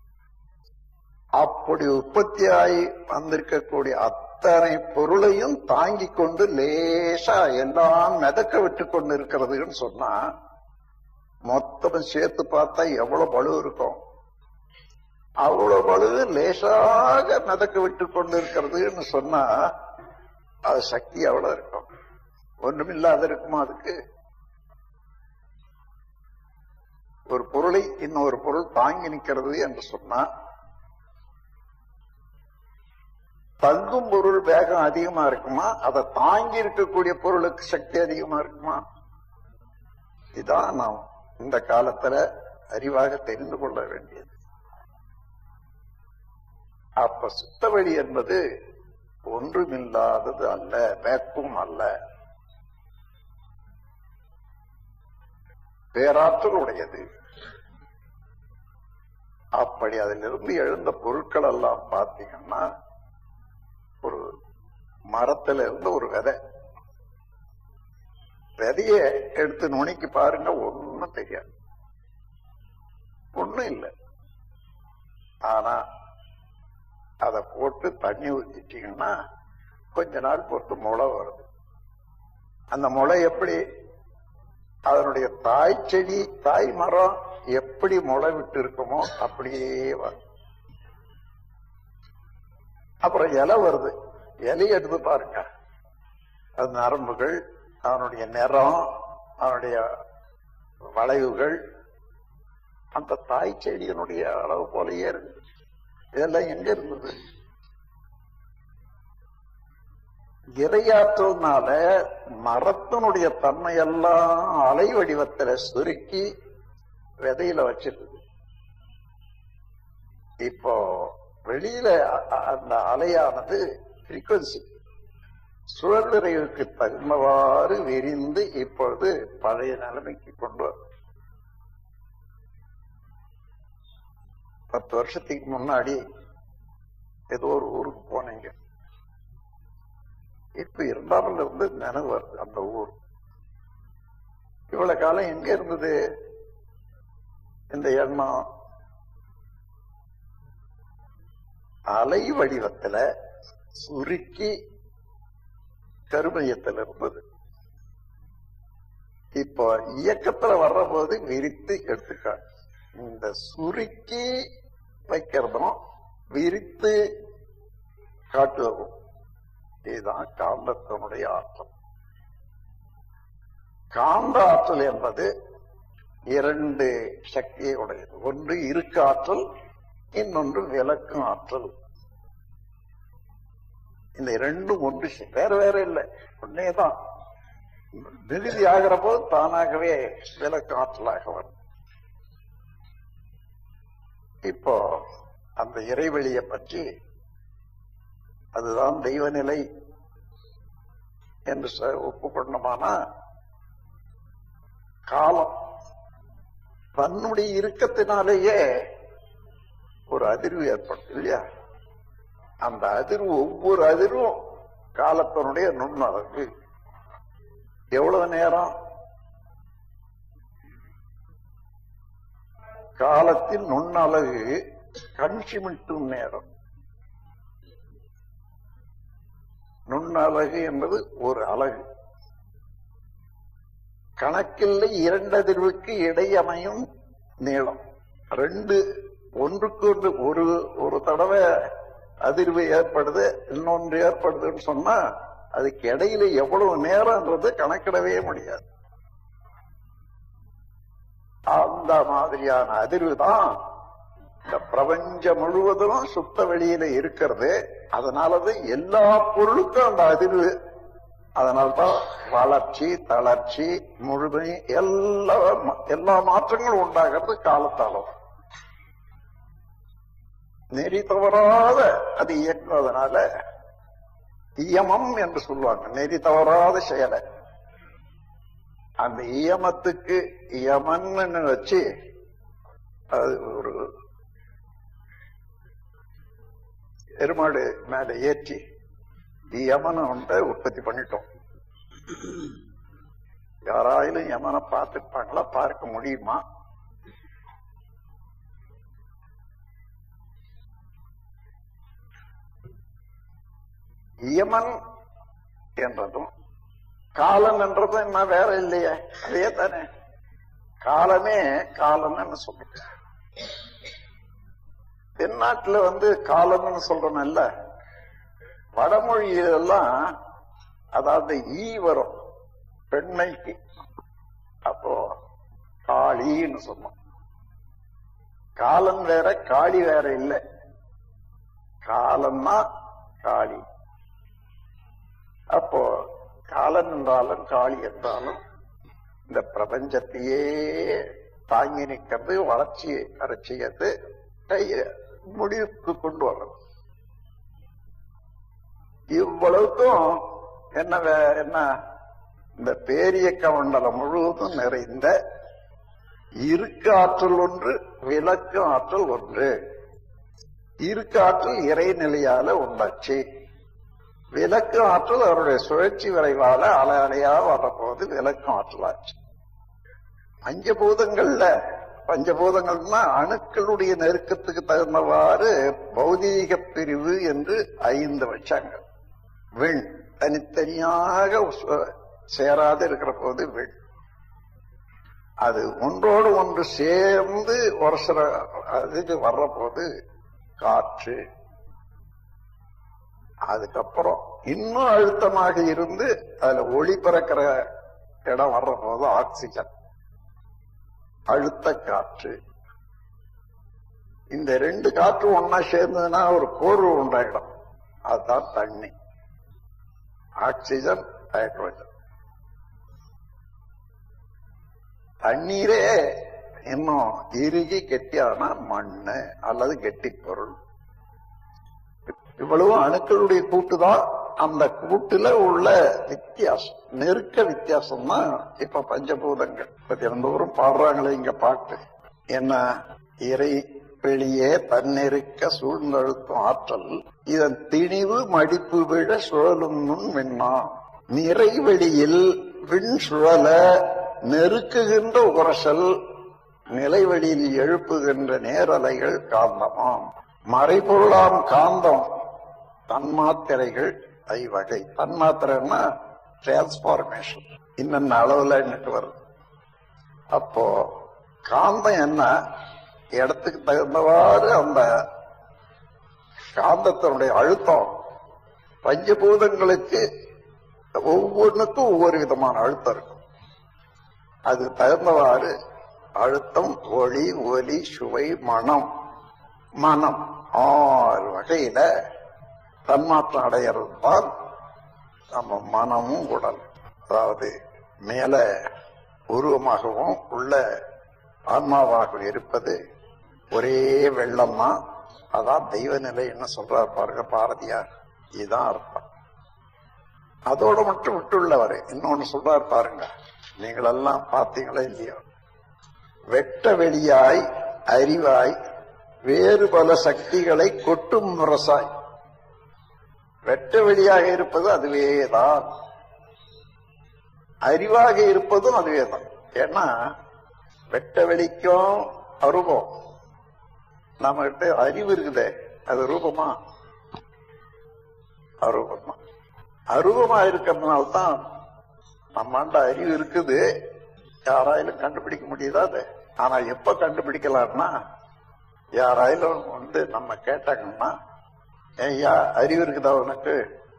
அப்படி உற்பத்தியாகி வந்திருக்கக்கூடிய அத்தனை பொருளையும் தாங்கி கொண்டு லேசா எல்லாம் மிதக்க விட்டு கொண்டு இருக்கிறதுன்னு சொன்னா மொத்தம் சேர்த்து பார்த்தா எவ்வளவு பளு இருக்கும். அவ்வளவு பளு லேசாக மிதக்க விட்டு கொண்டு இருக்கிறதுன்னு சொன்னா அது சக்தி எவ்வளவு இருக்கும்? ஒன்றுமில்லாத இருக்குமா? அதுக்கு ஒரு பொருளை இன்னொரு பொருள் தாங்கி நிற்கிறது என்று சொன்னா, தங்கும் பொருள் வேகம் அதிகமா இருக்குமா? அதை தாங்கி இருக்கக்கூடிய பொருளுக்கு சக்தி அதிகமா இருக்குமா? இதுதான் நாம் இந்த காலத்துல அறிவாக தெரிந்து கொள்ள வேண்டியது. அப்ப சுத்த வழி என்பது ஒன்றுமில்லாதது அல்ல, வேக்கும் அல்ல, பேராற்றல் உடையது. அப்படி அதிலிருந்து எழுந்த பொருட்கள் எல்லாம் பார்த்தீங்கன்னா, ஒரு மரத்துல இருந்து ஒரு விதைய எடுத்து நுணுக்கி பாருங்க, ஒண்ணும் தெரியாது. ஒண்ணும் இல்லை. ஆனா அதை போட்டு தண்ணி ஊத்திட்டீங்கன்னா கொஞ்ச நாள் பொறுத்து முளை வருது. அந்த முளை எப்படி அதனுடைய தாய் செடி தாய் மரம் எப்படி முளை விட்டு இருக்குமோ அப்படியே வரும். அப்புறம் இலை வருது. இலையை எடுத்து பாருங்க, அது நரம்புகள், அவனுடைய நிறம், அவனுடைய வளைவுகள் அந்த தாய் செடியினுடைய அளவு போலயே இருக்கு. இதெல்லாம் எங்க இருந்தது? இரையாற்றல்னால மரத்தினுடைய தன்மையெல்லாம் அலை வடிவத்துல சுருக்கி விதையில வச்சிருக்கு. இப்போ வெளியில அந்த அலையானது ஃப்ரீக்வன்சி சுழல்விரைவுக்கு தகுந்தவாறு விரிந்து இப்பொழுது பழைய நிலைமைக்கு கொண்டு வரும். 10 வருஷத்துக்கு முன்னாடி ஏதோ ஒரு ஊருக்கு போனீங்க, இப்ப இருந்தாமல் இருந்து நினைவு வருது அந்த ஊர். இவ்வளவு காலம் எங்க இருந்தது இந்த எண்ணம்? அலை வடிவத்துல சுருக்கி கருமையத்தில் இருந்தது. இப்போ இயக்கத்துல வர்ற போது விரித்து எடுத்துக்காட்டு. இந்த சுருக்கி வைக்கிறதும் விரித்து காட்டுவதும் இதுதான் காந்தத்தினுடைய ஆற்றல். காந்த ஆற்றல் என்பது 2 சக்தியை உடையது. ஒன்று இருக்கு ஆற்றல், இன்னொன்று விளக்கும் ஆற்றல். இந்த 2 ஒன்று வேற வேற இல்லை, ஒன்னேதான். விருதி ஆகிற போது தானாகவே விளக்கு ஆற்றலாக வரும். இப்போ அந்த இறைவெளியை பற்றி, அதுதான் தெய்வநிலை என்று ஒப்புக்கொண்டோமானா, காலம் தன்னுடைய இறுக்கத்தினாலேயே ஒரு அதிர்வு ஏற்படும் இல்லையா? அந்த அதிர்வு, ஒவ்வொரு அதிர்வும் காலத்தினுடைய நுண்ணளவு. எவ்வளவு நேரம்? காலத்தின் நுண்ணளவு கண்சிமிட்டும் நேரம். நுண்ணழகு என்பது ஒரு அலகு. கணக்கில்லை 2 அதிர்வுக்கு இடையமையும் நீளம். 2 ஒன்றுக்கு ஒன்று ஒரு தடவை அதிர்வு ஏற்படுது, இன்னொன்று ஏற்படுதுன்னு சொன்னா அதுக்கு இடையில எவ்வளவு நேரம்ன்றது கணக்கிடவே முடியாது. அந்த மாதிரியான அதிர்வு தான் இந்த பிரபஞ்சம் முழுவதும் சுத்த வெளியில இருக்கிறது. அதனாலது எல்லா பொருளுக்கும் அந்த அதிர்வு. அதனால்தான் வளர்ச்சி, தளர்ச்சி, முழுமை எல்லா மாற்றங்களும் உண்டாகிறது காலத்தாலும். நெறி தவறாத அது இயக்குவதனால இயமம் என்று சொல்லுவாங்க, நெறி தவறாத செயலை. அந்த இயமத்துக்கு யமன்னு வச்சு அது ஒரு எருமாடு மேல ஏற்றி யமனை உற்பத்தி பண்ணிட்டோம். யாராயிலும் யமனை பார்த்துருப்பாங்களா? பார்க்க முடியுமா? யமன் என்றதும் காலம் என்றதும் என்ன வேற இல்லையே, அதே தானே. காலமே காலம்னு சொல்லுங்க. தென்னாட்டுல காலம்னு சொல்றோம்ல, வடமொழியெல்லாம் அதாவது ஈ வரும் பெண்மைக்கு, அப்போ காளின்னு சொன்னோம். காலம் வேற காளி வேற இல்லை. காலம்னா காளி. அப்போ காலன் என்றாலும் காளி என்றாலும் இந்த பிரபஞ்சத்தையே தாங்கி நிற்கிறது, வளர்ச்சி அரைச்சியது, முடிவுக்கு கொண்டு வர்றது. இவ்வளவுக்கும் என்ன இந்த பேரியக்க மண்டலம் முழுவதும் நிறைந்த இருக்கு ஆற்றல் ஒன்று, விளக்கு ஆற்றல் ஒன்று. இருக்கு ஆற்றல் இறைநிலையால உண்டாச்சு. விளக்கு ஆற்றல் அவருடைய சுழற்சி விரைவால அலையா வரப்போது விளக்கு ஆற்றலாச்சு. 5 பூதங்கள்ல பஞ்சபூதங்கள்னா அணுக்களுடைய நெருக்கத்துக்கு தகுந்தவாறு பௌதீக பிரிவு என்று 5 வச்சாங்க. விண் தனித்தனியாக சேராது இருக்கிற போது விண், அது ஒன்றோடு ஒன்று சேர்ந்து ஒரு சில அதுக்கு வர்ற போது காற்று, அதுக்கப்புறம் இன்னும் அழுத்தமாக இருந்து அதுல ஒளி பிறக்கிற இடம் வர்ற போது ஆக்சிஜன், அழுத்த காற்று. இந்த 2 காற்று ஒன்னா சேர்ந்ததுன்னா ஒரு கோர்வு உண்டாயிடும், அதுதான் தண்ணி. Oxygen, hydrogen. தண்ணீரே இன்னும் இறுகி கெட்டியான மண்ணு அல்லது கெட்டி பொருள். இவ்வளவு அணுக்களுடைய கூட்டுதான். அந்த கூட்டுல உள்ள வித்தியாசம், நெருக்க வித்தியாசம் தான் இப்ப பஞ்சபூதங்கள். தினந்தோறும் பாடுறாங்களே இங்க பாட்டு என்ன, இறை வெளியே தன்னெருக்க சூழ்ந்தழுத்தும் ஆற்றல் இதன் திணிவு மடிப்பு விழ சுழலும் முன் விண்ணா. நிறைவெளியில் விண் சுழல நெருக்குகின்ற உரசல் நிலைவெளியில் எழுப்புகின்ற நேரலைகள் காந்தமாம். மறைபொருளாம் காந்தம் தன்மாத்திரைகள் ஐவகை. தன்மாத்திரைன்னா டிரான்ஸ்பார்மேஷன், இன்னென்ன அளவுல வருது. அப்போ காந்தம் என்ன, இடத்துக்கு தகுந்தவாறு அந்த காந்தத்தினுடைய அழுத்தம் பஞ்சபூதங்களுக்கு ஒவ்வொன்றுக்கும் ஒவ்வொரு விதமான அழுத்தம் இருக்கும். அது தகுந்தவாறு அழுத்தம், ஒளி, ஒலி, சுவை, மனம், மனம் 6 வகையில தன்மாற்றம் அடையிறது தான் நம்ம மனமும் உடல். அதாவது மேல உருவமாகவும் உள்ள ஆன்மாவாகவும் இருப்பது ஒரே வெள்ளம் தான். அதான் தெய்வ நிலை என்ன சொல்றார் பாருங்க பாரதியார். இதுதான் அர்த்தம். அதோட மட்டும் விட்டுள்ளவர் இன்னொன்னு சொல்றார் பாருங்க, நீங்களெல்லாம் பார்த்தீங்களா இல்லையோ. வெட்ட வெளியாய் அறிவாய் வேறு பல சக்திகளை கொட்டும் முரசாய். வெட்ட வெளியாக இருப்பது அதுவேதான், அறிவாக இருப்பதும் அதுவேதான். ஏன்னா வெட்ட வெளிக்கும் அரூபம், நம்ம கிட்ட அறிவு இருக்குதே, அது ரூபமா? அரூபமா. அரூபமா இருக்கிறதுனால்தான் நம்மாண்ட அறிவு இருக்குது, யாராயிலும் கண்டுபிடிக்க முடியுதா அது? ஆனா எப்ப கண்டுபிடிக்கலாம்னா, யாராயிலும் நம்ம கேட்டாங்கன்னா, ஐயா அறிவு இருக்குதா உனக்கு?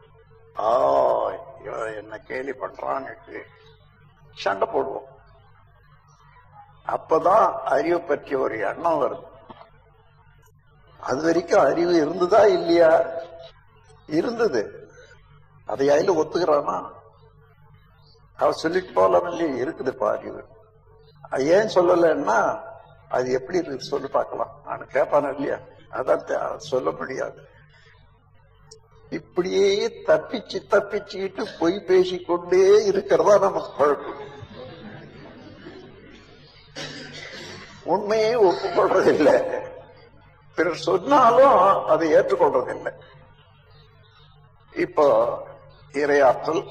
என்ன கேலி பண்றாங்க, சண்டை போடுவோம். அப்பதான் அறிவை பற்றிய ஒரு எண்ணம் வருது. அது வரைக்கும் அறிவு இருந்ததா இல்லையா? இருந்தது. அதையாயிலும் ஒத்துக்கிறானா? அவ சொல்லிட்டு போலாம் இல்லையா, இருக்குதுப்பா அறிவு. ஏன் சொல்லலைன்னா அது எப்படி இருக்கு சொல்லி பார்க்கலாம் நான் கேட்பான இல்லையா? அதான் சொல்ல முடியாது. இப்படியே தப்பிச்சுக்கிட்டு பொய் பேசிக்கொண்டே இருக்கிறதா நமக்கு பழக்கம். உண்மையே ஒப்புக்கொள்றதில்லை, பிறர் சொன்னாலும் அதை ஏற்றுக்கொள்றதில்லை. இப்போ இறையாற்றல்,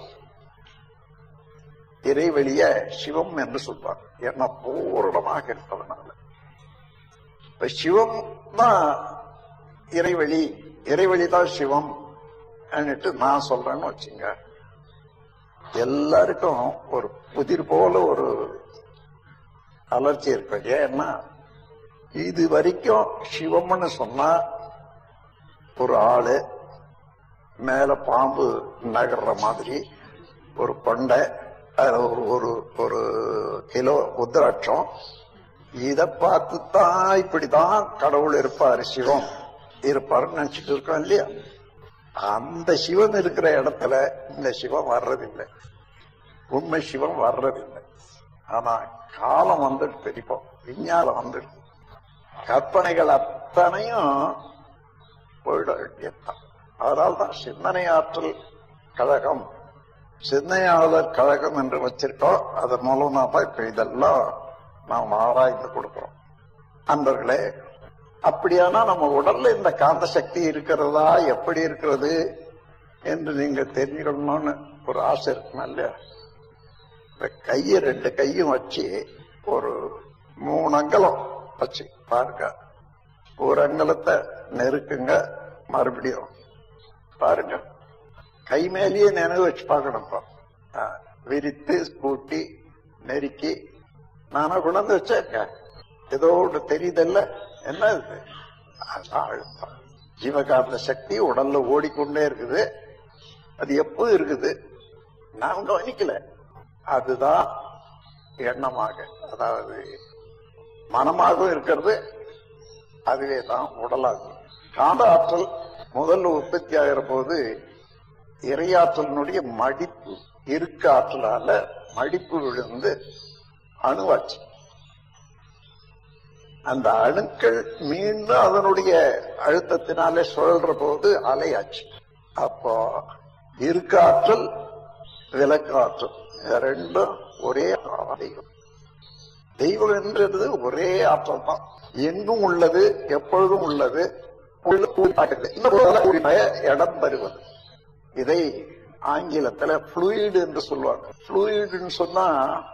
இறைவெளிய சிவம் என்று சொல்வார். ஏன்னா பூரணமாக இருப்பதனால இப்ப சிவம் தான் இறைவெளி, இறைவெளிதான் சிவம் நான் சொல்றேன்னு வச்சுங்க. எல்லாருக்கும் ஒரு புதிர் போல ஒரு அலர்ச்சி இருக்கு. ஏன்னா இது வரைக்கும் சிவம்னு சொன்னா ஒரு ஆளு மேல பாம்பு நகர்ற மாதிரி ஒரு கொண்டை, ஒரு கிலோ உத்ராட்சம், இத பார்த்துதான் இப்படிதான் கடவுள் இருப்பாரு, சிவம் இருப்பாருன்னு நினைச்சிட்டு இருக்கோம் இல்லையா? அந்த சிவன் இருக்கிற இடத்துல இந்த சிவம் வர்றதில்லை, உண்மை சிவம் வர்றதில்லை. ஆனா காலம் வந்துட்டு தெரிப்போம், விஞ்ஞானம் வந்துட்டு கற்பனைகள் அத்தனையும் போயிட வேண்டியதுதான். அதனால்தான் சிந்தனை ஆற்றல் கழகம், சிந்தனையாளர் கழகம் என்று வச்சிருக்கோம். அதன் மூலமா தான் இப்ப இதெல்லாம் நாம் ஆராய்ந்து கொடுக்கிறோம். அன்பர்களே, அப்படியானா நம்ம உடல்ல இந்த காந்த சக்தி இருக்கிறதா, எப்படி இருக்கிறது என்று நீங்க தெரிஞ்சுக்கணும்னு ஒரு ஆசை இருக்குமா இல்லையா? கையை 2 கையும் வச்சு ஒரு 3 அங்கலம் வச்சு பாருங்க. ஒரு அங்கலத்தை நெருக்குங்க, மறுபடியும் பாருங்க. கை மேலேயே நினைவு வச்சு பார்க்கணும். விரித்து கூட்டி நெருக்கி நானா கொண்டாந்து வச்சேங்க. ஏதோ ஒன்று தெரியுதல்ல, என்ன இது? அழுத்தம். ஜீவகாந்த சக்தி உடல்ல ஓடிக்கொண்டே இருக்குது. அது எப்போ இருக்குது நான் கவனிக்கல. அதுதான் எண்ணமாக, அதாவது மனமாகவும் இருக்கிறது. அதுவே தான் உடலாகும். காந்த ஆற்றல் முதல்ல உற்பத்தி ஆகிற போது இறையாற்றலினுடைய மடிப்பு, இருக்க ஆற்றலால மடிப்பு விழுந்து அணுவாச்சு. அந்த அணுக்கள் மீண்டும் அதனுடைய அழுத்தத்தினாலே சுழல்ற போது அலையாச்சு. அப்போ இருக்க ஆற்றல், விளக்கு ஆற்றல் ரெண்டும் ஒரே தெய்வம். தெய்வம் என்றது ஒரே ஆற்றல் தான், எங்கும் உள்ளது, எப்பொழுதும் உள்ளது, இடம் பெறுவது. இதை ஆங்கிலத்துல ஃப்ளூயிட் என்று சொல்லுவாங்க. ஃப்ளூயிட்னு சொன்னா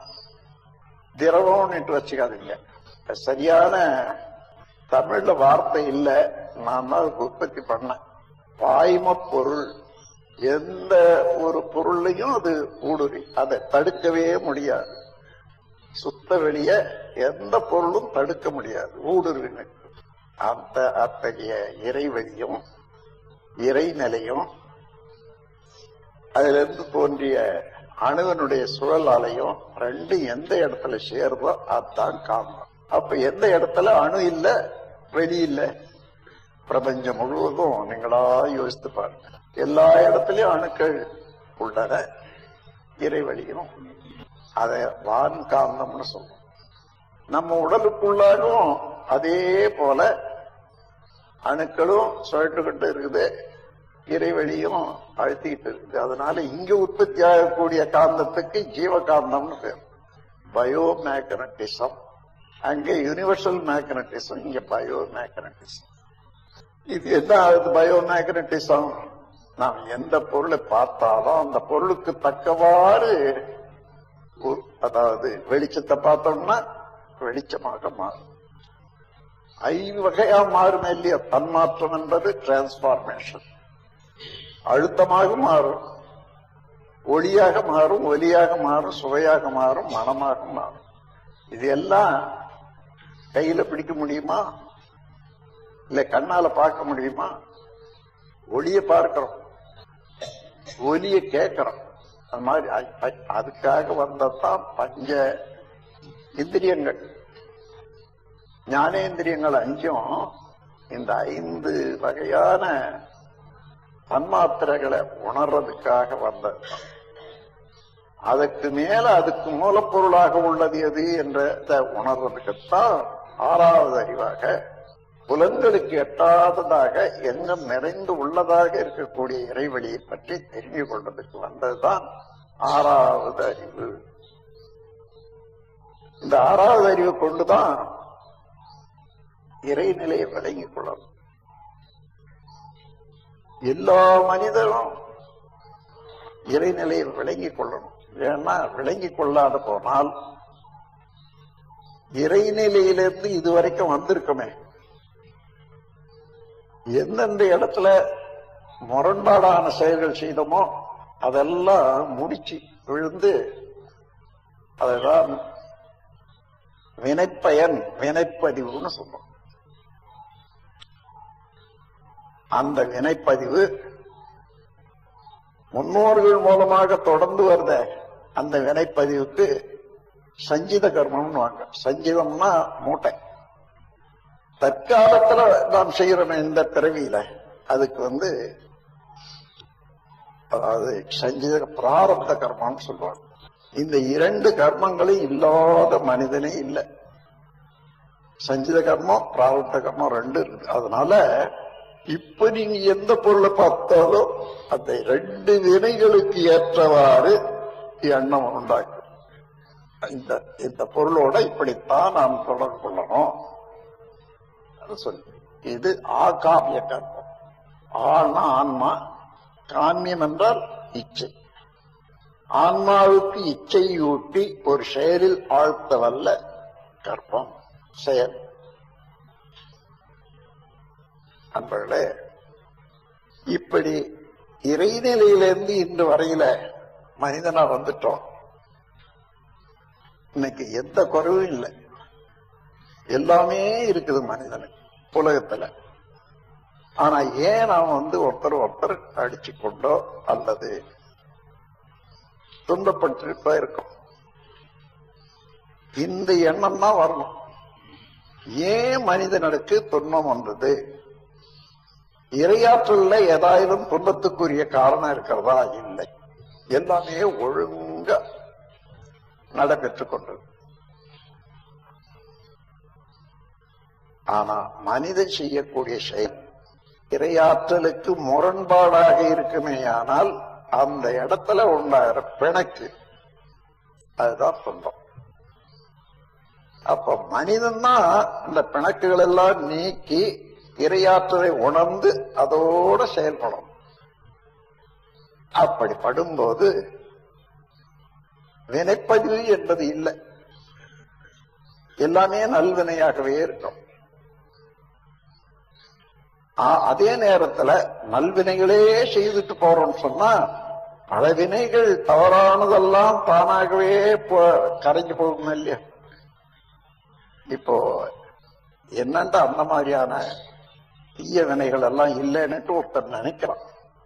திரவம் வச்சுக்காதீங்க, சரியான தமிழ்ல வார்த்தை இல்ல, நான் தான் உற்பத்தி பண்ணேன். பாய்ம பொருள். எந்த ஒரு பொருளையும் அது ஊடுருவி அதை தடுக்கவே முடியாது. சுத்த வெளிய எந்த பொருளும் தடுக்க முடியாது, ஊடுருவி நிற்கும். அந்த அத்தகைய இறைவெளியும் இறைநிலையும் அதிலிருந்து தோன்றிய அணுவனுடைய சுழல் அலையும் ரெண்டு எந்த இடத்துல சேருதோ அதுதான் காந்தம். அப்ப எந்த இடத்துல அணு இல்ல, வெளி இல்ல, பிரபஞ்சம் முழுவதும் நீங்களா யோசித்து பாருங்க. எல்லா இடத்துலயும் அணுக்கள் உள்ளன, இறைவெளியும். அதை வான் காந்தம்னு சொல்றோம். நம்ம உடலுக்குள்ளாலும் அதே போல அணுக்களும் சுழட்டுக்கிட்டு இருக்குது, இறைவெளியும் அழுத்திக்கிட்டு இருக்குது. அதனால இங்க உற்பத்தி ஆகக்கூடிய காந்தத்துக்கு ஜீவகாந்தம்னு பேர். Bio magnetism. அங்கே யூனிவர்சல் மேக்னட்டிசம், இங்க பயோ மேக்னட்டிசம். இது என்ன ஆகுது? பயோ மேக்னட்டிசம், நாம் எந்த பொருளை பார்த்தாலும் அந்த பொருளுக்கு தக்கவாறு, அதாவது வெளிச்சத்தை பார்த்தோம்னா வெளிச்சமாக மாறும். 5 வகையா மாறுமே இல்லையா? தன்மாற்றம் என்பது டிரான்ஸ்பார்மேஷன். அழுத்தமாக மாறும், ஒளியாக மாறும், ஒலியாக மாறும், சுவையாக மாறும், மனமாக மாறும். இது எல்லாம் கையில பிடிக்க முடியுமா? இல்ல கண்ணால பார்க்க முடியுமா? ஒளிய பார்க்கிறோம், ஒலிய கேட்கிறோம். அது மாதிரி அதுக்காக வந்ததான் பஞ்ச இந்திரியங்கள். ஞானேந்திரியங்கள் 5ம் இந்த 5 வகையான தன்மாத்திரைகளை உணர்றதுக்காக வந்தது. அதுக்கு மேல அதுக்கு மூலப்பொருளாக உள்ளது எது என்ற உணர்றதுக்குத்தான் 6வது அறிவாக, புலன்களுக்கு எட்டாததாக எங்கும் நிறைந்து உள்ளதாக இருக்கக்கூடிய இறைவெளியை பற்றி தெரிந்து கொள்வதற்கு வந்ததுதான் 6வது அறிவு. இந்த 6வது அறிவை கொண்டுதான் இறைநிலையை விளங்கிக் கொள்ளணும். எல்லா மனிதரும் இறைநிலையை விளங்கிக் கொள்ளணும். ஏன்னா விளங்கிக் கொள்ளாத போனால் இறைநிலையிலிருந்து இதுவரைக்கும் வந்திருக்குமே, எந்தெந்த இடத்துல முரண்பாடான செயல்கள் செய்தோமோ அதெல்லாம் முடிச்சு விழுந்து, அதுதான் வினைப்பயன், வினைப்பதிவுன்னு சொல்றோம். அந்த வினைப்பதிவு முன்னோர்கள் மூலமாக தொடர்ந்து வருத. அந்த வினைப்பதிவுக்கு சஞ்சித கர்மம்னு வாங்க. சஞ்சிதம்னா மூட்டை. தற்காலத்துல நாம் செய்யறோம் இந்த பிறவியில, அதுக்கு அதாவது சஞ்சித பிராரப்த கர்மம்னு சொல்லுவாங்க. இந்த 2 கர்மங்களும் இல்லாத மனிதனே இல்லை. சஞ்சித கர்மம், பிராரப்த கர்மம் 2 இருக்கு. அதனால இப்ப நீங்க எந்த பொருளை பார்த்தாலும் அந்த 2 வினைகளுக்கு ஏற்றவாறு எண்ணம் உண்டாக்கும். இந்த பொருளோட இப்படித்தான் நாம் தொடர்பு கொள்ளணும் சொல்லி. இது ஆகாமிய கர்மம். ஆனா ஆன்மா, காமியம் என்றால் இச்சை. ஆன்மாவுக்கு இச்சையூட்டி ஒரு செயலில் ஆழ்த்த வல்ல கர்மம், செயல். அன்பர்களே, இப்படி இறைநிலையிலிருந்து இன்று வரையில மனிதனா வந்துட்டோம். இன்னைக்கு எந்த குறைவும் இல்லை, எல்லாமே இருக்குது மனிதனுக்கு உலகத்துல. ஆனா ஏன் நாம் ஒருத்தர் அடிச்சு கொண்டோ அல்லது துன்பப்பட்டு இருக்கோம்? இந்த எண்ணம் தான் வரணும். ஏன் மனிதனுக்கு துன்பம் வந்தது? இறையாற்றல்ல ஏதாவது துன்பத்துக்குரிய காரணம் இருக்கிறதா? இல்லை, எல்லாமே ஒழுங்க நடைபெற்றுக் கொண்டது. ஆனா மனிதன் செய்யக்கூடிய செயல் இறையாற்றலுக்கு முரண்பாடாக இருக்குமேயானால் அந்த இடத்துல உண்டாகிற பிணக்கு, அதுதான் துன்பம். அப்ப மனிதன் தான் இந்த பிணக்குகள் எல்லாம் நீக்கி இறையாற்றலை உணர்ந்து அதோட செயல்படும். அப்படி படும்போது வினைப்பதிவு என்பது இல்லை, எல்லாமே நல்வினையாகவே இருக்கும். அதே நேரத்துல நல்வினைகளே செய்துட்டு போறோம்னு சொன்னா பல வினைகள் தவறானதெல்லாம் தானாகவே கரைஞ்சு போகும் இல்லையா? இப்போ என்னண்டா அந்த மாதிரியான தீய வினைகள் எல்லாம் இல்லைன்னுட்டு ஒருத்தர் நினைக்கிறான்.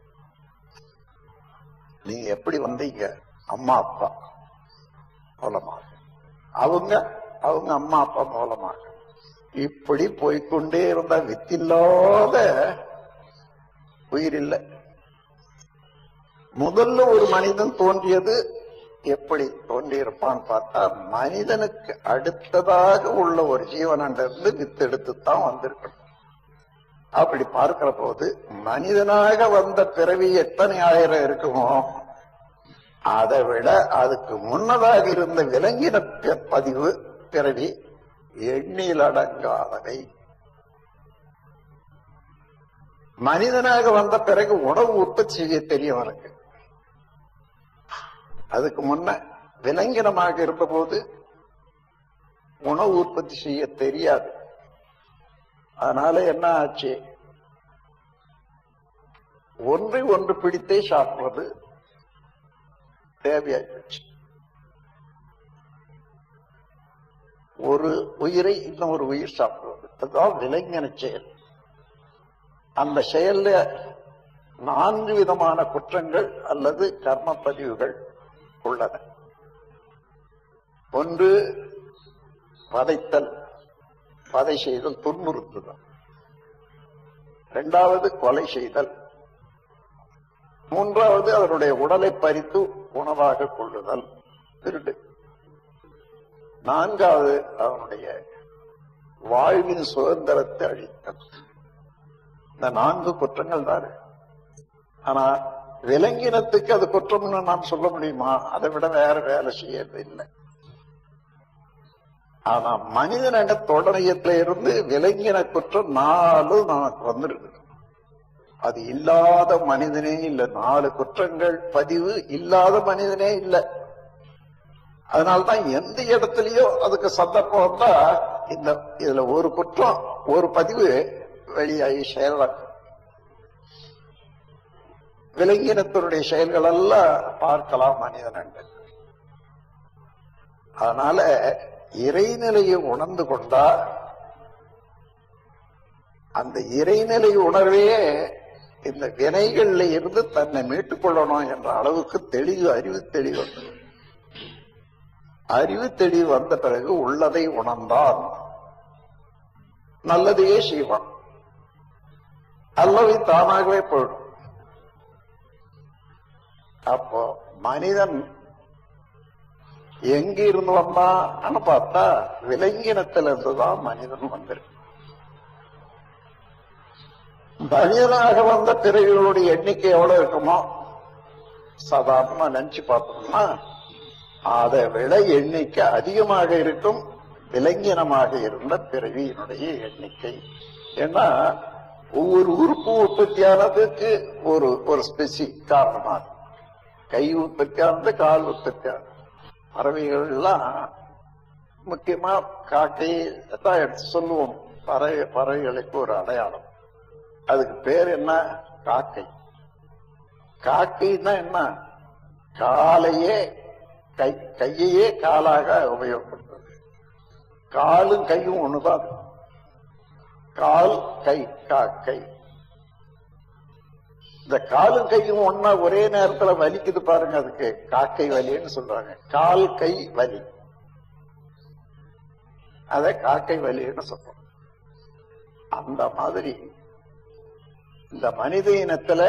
நீங்க எப்படி வந்தீங்க? அம்மா அப்பா மூலமாக, அவங்க அம்மா அப்பா மூலமாக, இப்படி போய்கொண்டே இருந்த வித்தில்லாத உயிர் இல்லை. முதல்ல ஒரு மனிதன் தோன்றியது எப்படி தோன்றியிருப்பான்னு பார்த்தா, மனிதனுக்கு அடுத்ததாக உள்ள ஒரு ஜீவனிலிருந்து வித்து எடுத்துத்தான் வந்திருக்கணும். அப்படி பார்க்கிற போது மனிதனாக வந்த பிறவி எத்தனை ஆயிரம் இருக்குமோ, அதை விட அதுக்கு முன்னதாக இருந்த விலங்கின பதிவு பிறவி எண்ணில் அடங்காதவை. மனிதனாக வந்த பிறகு உணவு உற்பத்தி செய்ய தெரியும் அவனுக்கு. அதுக்கு முன்ன விலங்கினமாக இருந்த போது உணவு உற்பத்தி செய்ய தெரியாது. அதனால என்ன ஆச்சு? ஒன்றை ஒன்று பிடித்தே சாப்பிடுவது தேவையாயிடுச்சு. ஒரு உயிரை இன்னொரு உயிர் சாப்பிடுவது, அதுதான் விலங்கின செயல். அந்த செயல்ல 4 விதமான குற்றங்கள் அல்லது கர்ம பதிவுகள் உள்ளன. ஒன்று வதைத்தல், வதை செய்தல், துன்புறுத்துதல். 2வது கொலை செய்தல். 3வது அவருடைய உடலை பறித்து உணவாக கொள்ளுதல், திருடு. 4வது அவனுடைய வாழ்வின் சுதந்திரத்தை அழித்தல். இந்த 4 குற்றங்கள் தான். ஆனா விலங்கினத்துக்கு அது குற்றம்னு நாம் சொல்ல முடியுமா? அதை விட வேற வேலை செய்யறது இல்லை. ஆனா மனிதன தொடரியத்துல இருந்து விலங்கின குற்றம் 4 நமக்கு வந்திருக்கு. அது இல்லாத மனிதனே இல்லை. 4 குற்றங்கள் பதிவு இல்லாத மனிதனே இல்லை. அதனால்தான் எந்த இடத்துலயோ அதுக்கு சந்தர்ப்பம் வந்தா இதுல ஒரு குற்றம் ஒரு பதிவு வெளியாகி செயலாக்கும். விலங்கினத்தினுடைய செயல்கள் எல்லாம் பார்க்கலாம் மனிதனங்கள். அதனால இறைநிலையை உணர்ந்து கொண்டா அந்த இறைநிலை உணர்வே இந்த வினைகள்ல இருந்து தன்னை மீட்டுக் கொள்ளணும் என்ற அளவுக்கு தெளிவு, அறிவு தெளிவு. அறிவு தெளிவு வந்த பிறகு உள்ளதை உணர்ந்தான் நல்லதையே செய்வான், அல்லவை தானாகவே போயிடும். அப்போ மனிதன் எங்க இருந்து வந்தான்னு பார்த்தா விலங்கினத்திலிருந்துதான் மனிதன் வந்திருக்கு. மனிதனாக வந்த பிறவிகளுடைய எண்ணிக்கை எவ்வளவு இருக்குமோ சாதாரணமா நினைச்சு பார்த்தோம்னா அதை விட எண்ணிக்கை அதிகமாக இருக்கும் விலங்கினமாக இருந்த பிறவியினுடைய எண்ணிக்கை. ஏன்னா ஒவ்வொரு உறுப்பு உற்பத்தியானதுக்கு ஒரு ஸ்பெசிபிக் காரணமா, கை உற்பத்தியானது, கால் உற்பத்தியானது. பறவைகள் எல்லாம் முக்கியமா காக்கை தான் எடுத்து சொல்லுவோம். பறவைகளுக்கு ஒரு அடையாளம். அதுக்கு பேர் என்ன? காக்கை. காக்கைன்னா என்ன? காலையே கையையே காலாக உபயோகப்படுத்துறது. காலும் கையும் ஒண்ணுதான். கால் கை காக்கை. இந்த காலும் கையும் ஒன்னா ஒரே நேரத்துல வலிக்குது பாருங்க, அதுக்கு காக்கை வலின்னு சொல்றாங்க. கால் கை வலி, அத காக்கை வலின்னு சொல்றோம். அந்த மாதிரி இந்த மனித இனத்துல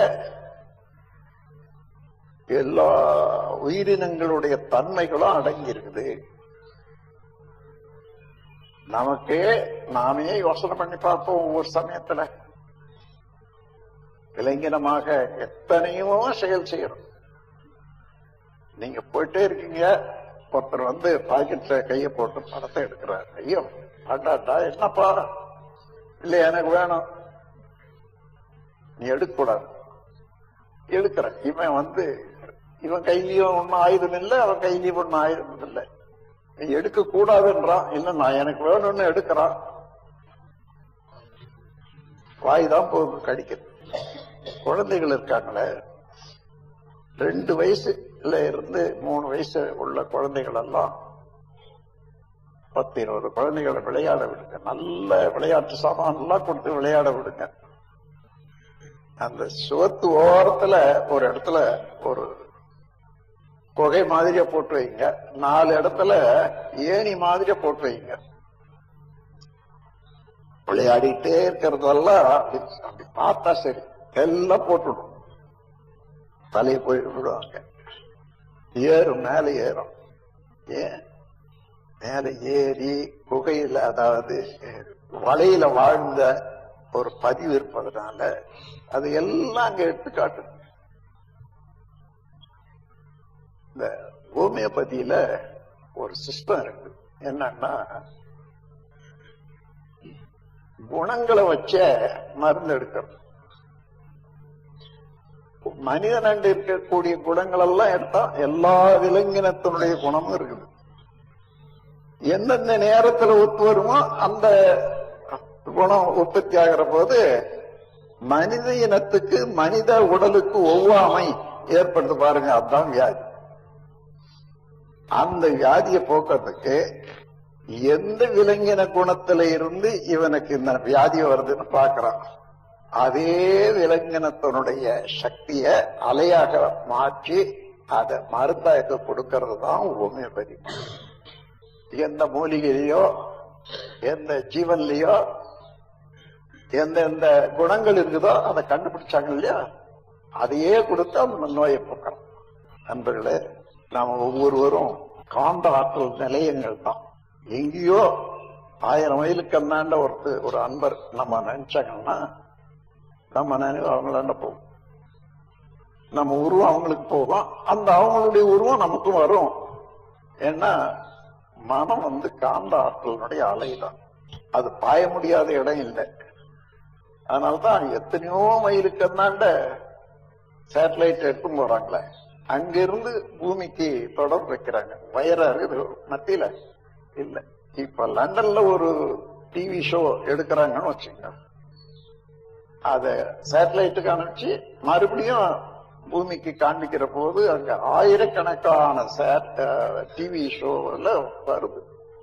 எல்லா உயிரினங்களுடைய தன்மைகளும் அடங்கி இருக்குது. நமக்கே நாமே யோசனை பண்ணி பார்ப்போம். ஒவ்வொரு சமயத்துல விலங்கினமாக எத்தனையோ செயல் செய்யறோம். நீங்க போயிட்டே இருக்கீங்க, ஒருத்தர் வந்து பாக்கெட்ல கைய போட்டு பணத்தை எடுக்கிறார். ஐயோ அடாடா என்னப்பா, இல்ல எனக்கு வேணும், நீ எடுக்க கூடாது. எடுக்கிற இவன் வந்து இவன் கையிலயும் ஒன்னும் ஆயுதம் இல்லை, அவன் கையிலயும் ஒன்னும் ஆயுதம் இல்லை. நீ எடுக்க கூடாதுன்றான். இல்ல நான் எனக்கு வேணும்னு எடுக்கிறான். வாய்தான் போகுது கடிக்கிறது. குழந்தைகள் இருக்காங்களே, 2 வயசுல இருந்து 3 வயசு உள்ள குழந்தைகள் எல்லாம் 10-20 குழந்தைகளை விளையாட விடுங்க. நல்ல விளையாட்டு சாமான் எல்லாம் கொடுத்து விளையாட விடுங்க. அந்த சுவத்து ஓரத்துல ஒரு இடத்துல ஒரு குகை மாதிரியா போட்டு வைங்க, 4 இடத்துல ஏணி மாதிரியா போட்டு வைங்க. விளையாடிட்டே இருக்கிறதெல்லாம் அப்படி பார்த்தா சரி, எல்லாம் போட்டுடும். தலையை போய் விடுவாங்க. ஏறும், மேல ஏறும். ஏன் மேல ஏறி குகையில, அதாவது வலையில வாழ்ந்த ஒரு பதிவு இருப்பதனால அது எல்லாம் அங்க எடுத்துக்காட்டு. இந்த ஹோமியோபதியில ஒரு சிஸ்டம் இருக்கு. என்னன்னா, குணங்களை வச்ச மருந்து எடுக்கிறது. மனிதன் இருக்கக்கூடிய குணங்கள் எல்லாம் எடுத்தா எல்லா விலங்கினத்தினுடைய குணமும் இருக்குது. எந்தெந்த நேரத்துல ஒத்து வருமோ அந்த குணம் உற்பத்தி ஆகிற போது மனித இனத்துக்கு, மனித உடலுக்கு ஒவ்வாமை ஏற்படுத்து பாருங்க. அதுதான் வியாதி. அந்த வியாதியை போக்குறதுக்கு எந்த விலங்கின குணத்துல இருந்து இவனுக்கு இந்த வியாதி வருதுன்னு பாக்குறான். அதே விலங்கினத்தினுடைய சக்திய அலையாக மாற்றி அதை மருந்தாக கொடுக்கறது தான் ஹோமியோபதி. எந்த மூலிகையிலையோ எந்த ஜீவன்லயோ எந்தெந்த குணங்கள் இருக்குதோ அதை கண்டுபிடிச்சாங்க இல்லையா, அதையே கொடுத்து அந்த நோயை போக்குறோம். நண்பர்களே, நாம ஒவ்வொருவரும் காந்த ஆற்றல் நிலையங்கள் தான். எங்கேயோ 1000 மைலுக்கு அந்தாண்ட ஒரு அன்பர் நம்ம நினைச்சாங்கன்னா நம்ம நினைவு அவங்களாண்ட போகும். நம்ம உருவம் அவங்களுக்கு போகும், அந்த அவங்களுடைய உருவம் நமக்கும் வரும். ஏன்னா மனம் வந்து காந்த ஆற்றலினுடைய அலைதான். அது பாய முடியாத இடம் இல்லை. அதனால்தான் எத்தனையோ மைலுக்கு அந்தாண்ட சேட்டலைட் எடுத்து போறாங்களே, அங்கிருந்து பூமிக்கு தொடர்பு வைக்கிறாங்க. வயரா இருக்குது மத்தியில இல்ல. இப்ப லண்டன்ல ஒரு டிவி ஷோ எடுக்கிறாங்கன்னு வச்சுங்க, அத சேட்டலைட்டுக்கு அனுப்பிச்சு மறுபடியும் பூமிக்கு காண்பிக்கிற போது அங்க ஆயிரக்கணக்கான டிவி ஷோல வருது.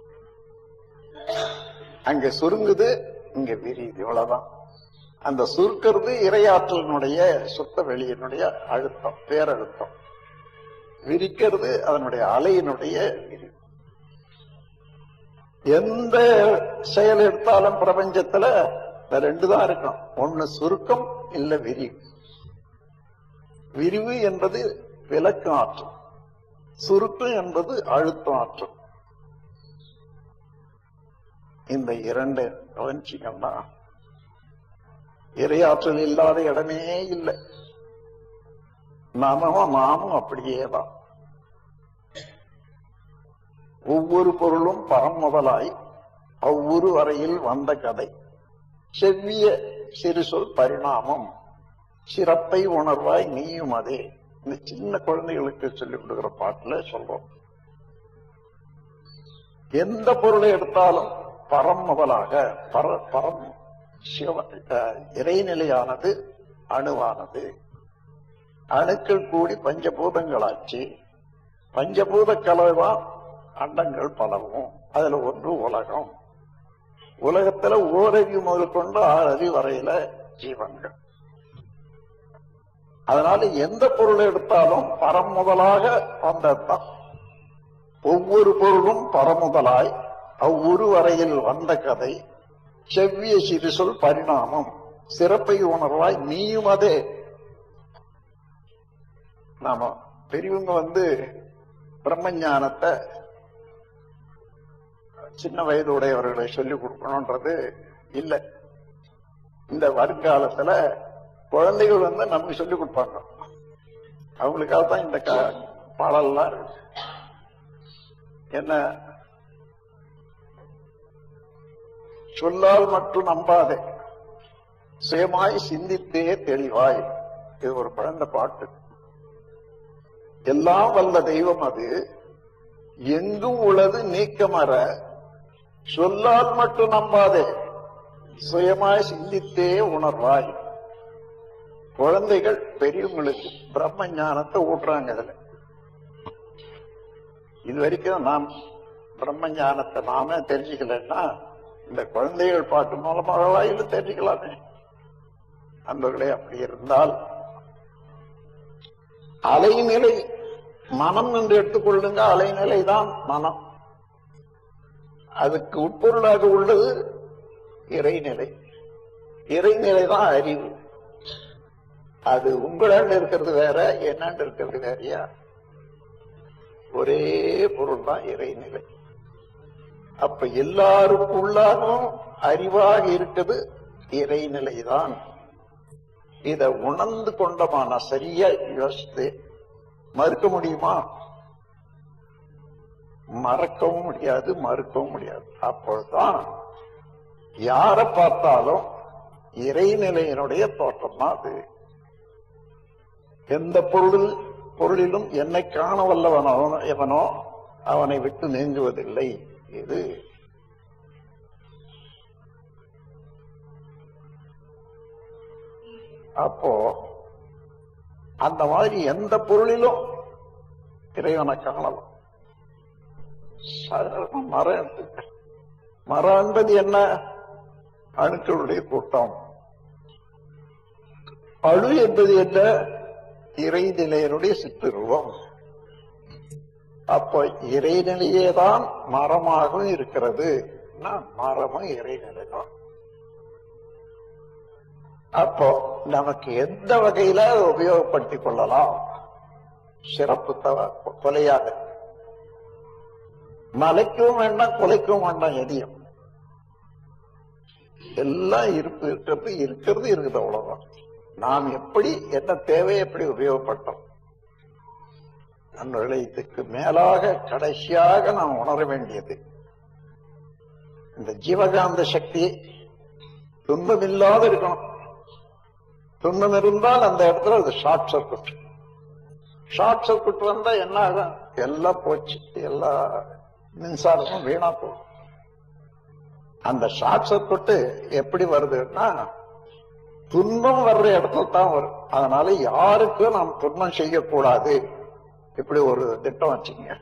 அங்க சுருங்குது, இங்க விரியுது. இவ்வளவுதான். அந்த சுருக்கிறது இரையாற்றலினுடைய சுத்த வெளியினுடைய அழுத்தம், பேரழுத்தம். விரிக்கிறது அதனுடைய அலையினுடைய விரிவு. எந்த செயல் எடுத்தாலும் பிரபஞ்சத்துல 2 தான் இருக்கும். ஒண்ணு சுருக்கம், இல்ல விரிவு. விரிவு என்பது விலக்கு ஆற்றல், சுருக்கம் என்பது அழுத்தம் ஆற்றல். இந்த 2 கவனிச்சிங்கன்னா இரையாற்றல் இல்லாத இடமே இல்லை. நாமும் அப்படியேதான். ஒவ்வொரு பொருளும் பரம் முதலாய் அவ்வொரு வரையில் வந்த கதை, செவ்விய சிறு சொல் பரிணாமம், சிறப்பை உணர்வாய் நீயும் அதே. இந்த சின்ன குழந்தைகளுக்கு சொல்லிக் கொடுக்கிற பாட்டுல சொல்றோம். எந்த பொருளை எடுத்தாலும் பரம் முதலாக, பரம் இறைநிலையானது அணுவானது. அணுக்கள் கூடி பஞ்சபூதங்களாச்சு. பஞ்சபூத கலவைதான் அண்டங்கள் பலவும். அதுல ஒன்று உலகம். உலகத்துல ஓரறிவு முதல் கொண்டு 6 அறிவு வரையில ஜீவன்கள். அதனால எந்த பொருளை எடுத்தாலும் பரமுதலாக வந்ததுதான். ஒவ்வொரு பொருளும் பரமுதலாய் அவ்வுரு வரையில் வந்த கதை. செவ்விய சிறு சொல் பரிணாமம் சிறப்பை உணர்வாய் நீயும் அதே. நாம பெரியவங்க பிரம்மஞானத்தை சின்ன வயது உடையவர்களை சொல்லிக் கொடுக்கணும்ன்றது இல்லை. இந்த வருங்காலத்துல குழந்தைகள் நமக்கு சொல்லிக் கொடுப்பாங்க. அவங்களுக்காக தான் இந்த பாடல்லாம் இருக்கு. என்ன சொல்லால் மட்டும் நம்பாதே, சுயமாய் சிந்தித்தே தெளிவாய். இது ஒரு குழந்தை பாட்டு. எல்லாம் வல்ல தெய்வம் அது எங்கும் உள்ளது நீக்கமற, சொல்லால் மட்டும் நம்பாதே, சுயமாய் சிந்தித்தே உணர்வாய். குழந்தைகள் பெரியவங்களுக்கு பிரம்ம ஞானத்தை ஊட்டுறாங்க. இதுல இது வரைக்கும் நாம் பிரம்ம ஞானத்தை நாமே தெரிஞ்சுக்கலன்னா இந்த குழந்தைகள் பாட்டு மூலமாக இது தெரிஞ்சுக்கலாமே. அன்பர்களே, அப்படி இருந்தால் அலைநிலை மனம் என்று எடுத்துக்கொள்ளுங்க. அலைநிலை தான் மனம். அதுக்கு உட்பொருளாக உள்ளது இறைநிலை. இறைநிலை தான் அறிவு. அது உங்களாண்டு இருக்கிறது வேற, என்னண்டு இருக்கிறது வேறையா? ஒரே பொருள் தான் இறைநிலை. அப்ப எல்லாருக்குள்ளாகவும் அறிவாக இருக்குது இறைநிலை தான். இத உணர்ந்து கொண்டமான சரியா யோசித்து மறுக்க முடியுமா? மறக்கவும் முடியாது, மறுக்கவும் முடியாது. அப்பொழுதுதான் யார பார்த்தாலும் இறைநிலையினுடைய தோற்றம் தான் அது. எந்த பொருளிலும் என்னை காண வல்லவனோ எவனோ அவனை விட்டு நீங்குவதில்லை. இது அப்போ அந்த மாதிரி எந்த பொருளிலும் இறைவனை காணலாம். மரம் எடுத்துக்க. மரம் என்பது என்ன? அணுக்களுடைய கூட்டம். அணு என்பது என்ன? இறைநிலையனுடைய சிற்றுருவம். அப்போ இறைநிலையேதான் மரமாகவும் இருக்கிறது. மரமும் இறைநிலை தான். அப்போ நமக்கு எந்த வகையில உபயோகப்படுத்திக் கொள்ளலாம்? சிறப்பு கொலையாக மலைக்கவும் வேண்டாம், கொலைக்கவும் வேண்டாம். எதையும் எல்லாம் இருக்கிறது இருக்குது. அவ்வளவுதான். நாம் எப்படி என்ன தேவை எப்படி உபயோகப்பட்டோம். நண்பர்களே, இதுக்கு மேலாக கடைசியாக நாம் உணர வேண்டியது இந்த ஜீவகாந்த சக்தி துன்பம் இல்லாத இருக்கணும். துன்பம் இருந்தால் அந்த இடத்துல அது ஷார்ட் சர்க்யூட். ஷார்ட் சர்க்யூட் வந்தா என்ன ஆகும்? எல்லாம் போச்சு, எல்லா மின்சாரமும் வீணா போகும். அந்த ஷார்ட் சர்க்யூட் எப்படி வருதுன்னா துன்பம் வர்ற இடத்துல தான் வரும். அதனால யாருக்கும் நாம் துன்பம் செய்யக்கூடாது. இப்படி ஒரு திட்டம் வச்சுங்க.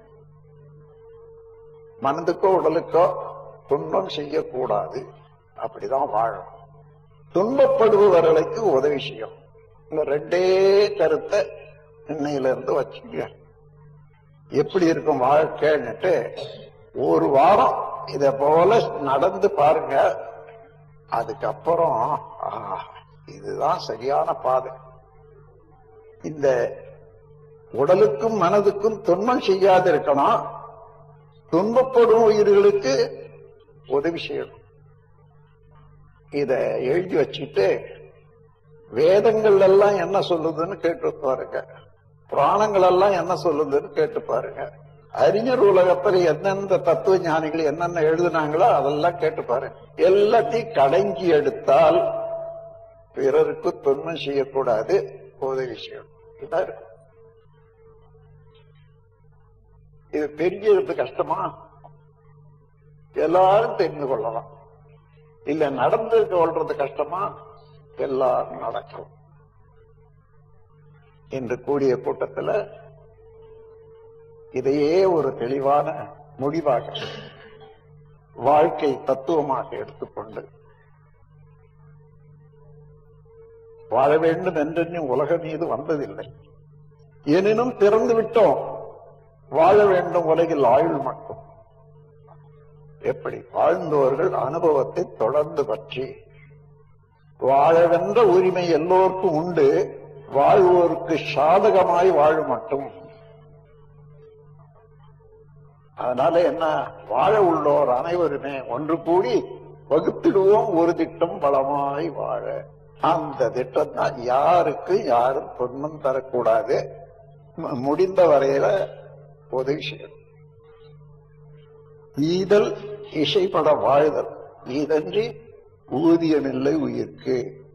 மனதுக்கோ உடலுக்கோ துன்பம் செய்யக்கூடாது. அப்படிதான் வாழும். துன்பப்படுபவர்களுக்கு உதவி செய்யும். இந்த 2 கருத்தை இன்னையில இருந்து வச்சுங்க. எப்படி இருக்கும் வாழ்க்கைன்னுட்டு ஒரு வாரம் இத போல நடந்து பாருங்க. அதுக்கப்புறம் இதுதான் சரியான பாதை. இந்த உடலுக்கும் மனதுக்கும் துன்பம் செய்யாது இருக்கணும். துன்பப்படும் உயிர்களுக்கு உதவி செய்யணும். இத எழுதி வச்சுட்டு வேதங்கள் எல்லாம் என்ன சொல்லுதுன்னு கேட்டு பாருங்க. புராணங்கள் எல்லாம் என்ன சொல்லுதுன்னு கேட்டு பாருங்க. அறிஞர் உலகத்தில் எந்தெந்த தத்துவ ஞானிகள் என்னென்ன எழுதுனாங்களோ அதெல்லாம் கேட்டு பாருங்க. எல்லாத்தையும் கடங்கி எடுத்தால் பிறருக்கு துன்பம் செய்யக்கூடாது, உதவி செய்யணும். இதான் இருக்கு. இது தெரிஞ்சது கஷ்டமா? எல்லாரும் தெரிந்து கொள்ளலாம். இல்ல நடந்து கொள்றது கஷ்டமா? எல்லாரும் நடக்கும். இன்று கூடிய கூட்டத்தில் இதையே ஒரு தெளிவான முடிவாக வாழ்க்கை தத்துவமாக எடுத்துக்கொண்டு வாழ வேண்டும் என்று உலக மீது வந்ததில்லை. எனினும் திறந்து விட்டோம். வாழ வேண்டும் உலகில் ஆயுள் மட்டும். எப்படி வாழ்ந்தவர்கள் அனுபவத்தை தொடர்ந்து பற்றி வாழவென்ற உரிமை எல்லோருக்கும் உண்டு. வாழ்வோருக்கு சாதகமாய் வாழ மட்டும். அதனால என்ன, வாழ உள்ளோர் அனைவருமே ஒன்று கூடி வகுத்திடுவோம் ஒரு திட்டம் பலமாய் வாழ. அந்த திட்டம் தான் யாருக்கு யாரும் துன்பம் தரக்கூடாது, முடிந்த வரையில உதவி செய்யும். ஈதல் இசைப்பட வாழ்தல், ஈதன்றி ஊதியமில்லை உயிர்க்கு.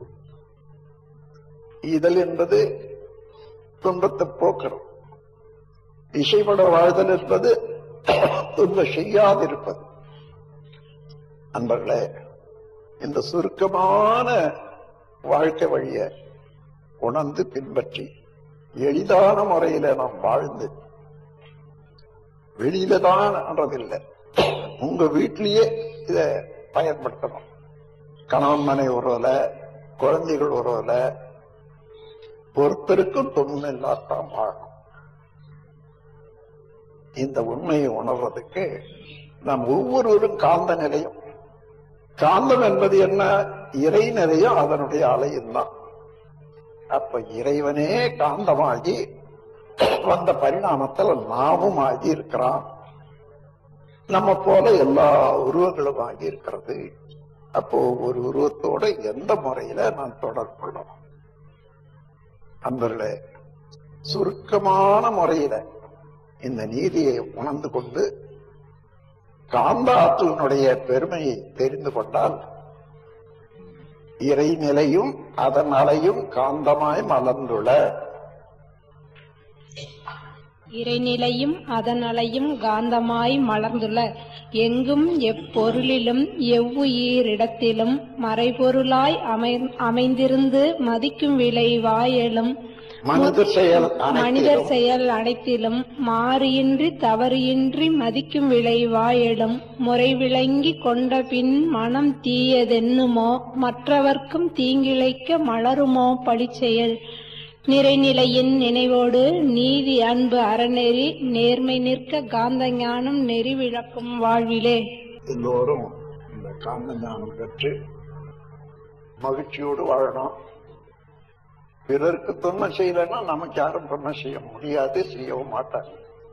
ஈதல் என்பது துன்பத்தை போக்குறது, இசைப்பட வாழ்தல் என்பது துன்பம் செய்யாதிருப்பது. அன்பர்களே, இந்த சுருக்கமான வாழ்க்கை வழிய உணர்ந்து பின்பற்றி எளிதான முறையில நாம் வாழ்ந்து, வெளியில தான் என்றதில்லை, உங்க வீட்டிலேயே இத பயன்படுத்தணும். கணவன் மனை உறவுல, குழந்தைகள் உறவுல ஒருத்தருக்கும் துன்பம் இல்லாதான் வாழணும். இந்த உண்மையை உணர்றதுக்கு நாம் ஒவ்வொருவரும் காந்த நிலையம். காந்தம் என்பது என்ன? இறை நிலையம், அதனுடைய அலையும் தான். அப்ப இறைவனே காந்தமாகி வந்த பரிணாமத்தில் நாமும் ஆகி இருக்கிறான். நம்ம போல எல்லா உருவங்களும் ஆகி இருக்கிறது. அப்போ ஒரு உருவத்தோட எந்த முறையில நான் தொடர்பு கொள்ளணும்? அன்பர்களே, சுருக்கமான முறையில இந்த நீதியை உணர்ந்து கொண்டு காந்த ஆற்றலினுடைய பெருமையை தெரிந்து கொண்டால் இறைநிலையும் அதன் அலையும் காந்தமாய் மலர்ந்துள்ள, இறைநிலையும் அதன் அலையும் காந்தமாய் மலர்ந்துள்ள, எங்கும் எப்பொருளிலும் எவ்வுயிரிடத்திலும் மறைபொருளாய் அமைந்திருந்து மதிக்கும் விளைவாயலும் மனிதர் செயல் அனைத்திலும் மாறியின்றி தவறியின்றி மதிக்கும் விளைவாயிடும் முறை விளங்கி கொண்ட பின் மனம் தீயதென்னுமோ மற்றவர்க்கும் தீங்கிழைக்க மலருமோ பழிச்செயல் நிறைநிலையின் நினைவோடு நீதி அன்பு அறநெறி நேர்மை நிற்க காந்த ஞானம் நெறி விளக்கும் வாழ்விலே. எல்லோரும் இந்த காந்த ஞானம் பெற்று மகிழ்ச்சியோடு வாழணும். பிறருக்கு துன்பம் செய்யலன்னா நமக்கு யாரும் துன்பம் செய்ய முடியாது, செய்யவும் மாட்டாங்க.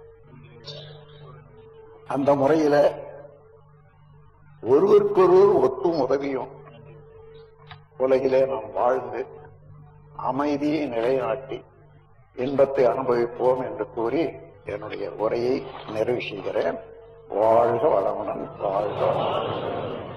அந்த முறையில ஒருவருக்கொருவர் ஒத்தும் உதவியும் உலகிலே நாம் வாழ்ந்து அமைதியை நிலைநாட்டி இன்பத்தை அனுபவிப்போம் என்று கூறி என்னுடைய உரையை நிறைவு செய்கிறேன். வாழ்க வளமுடன், வாழ்க வளமுடன்.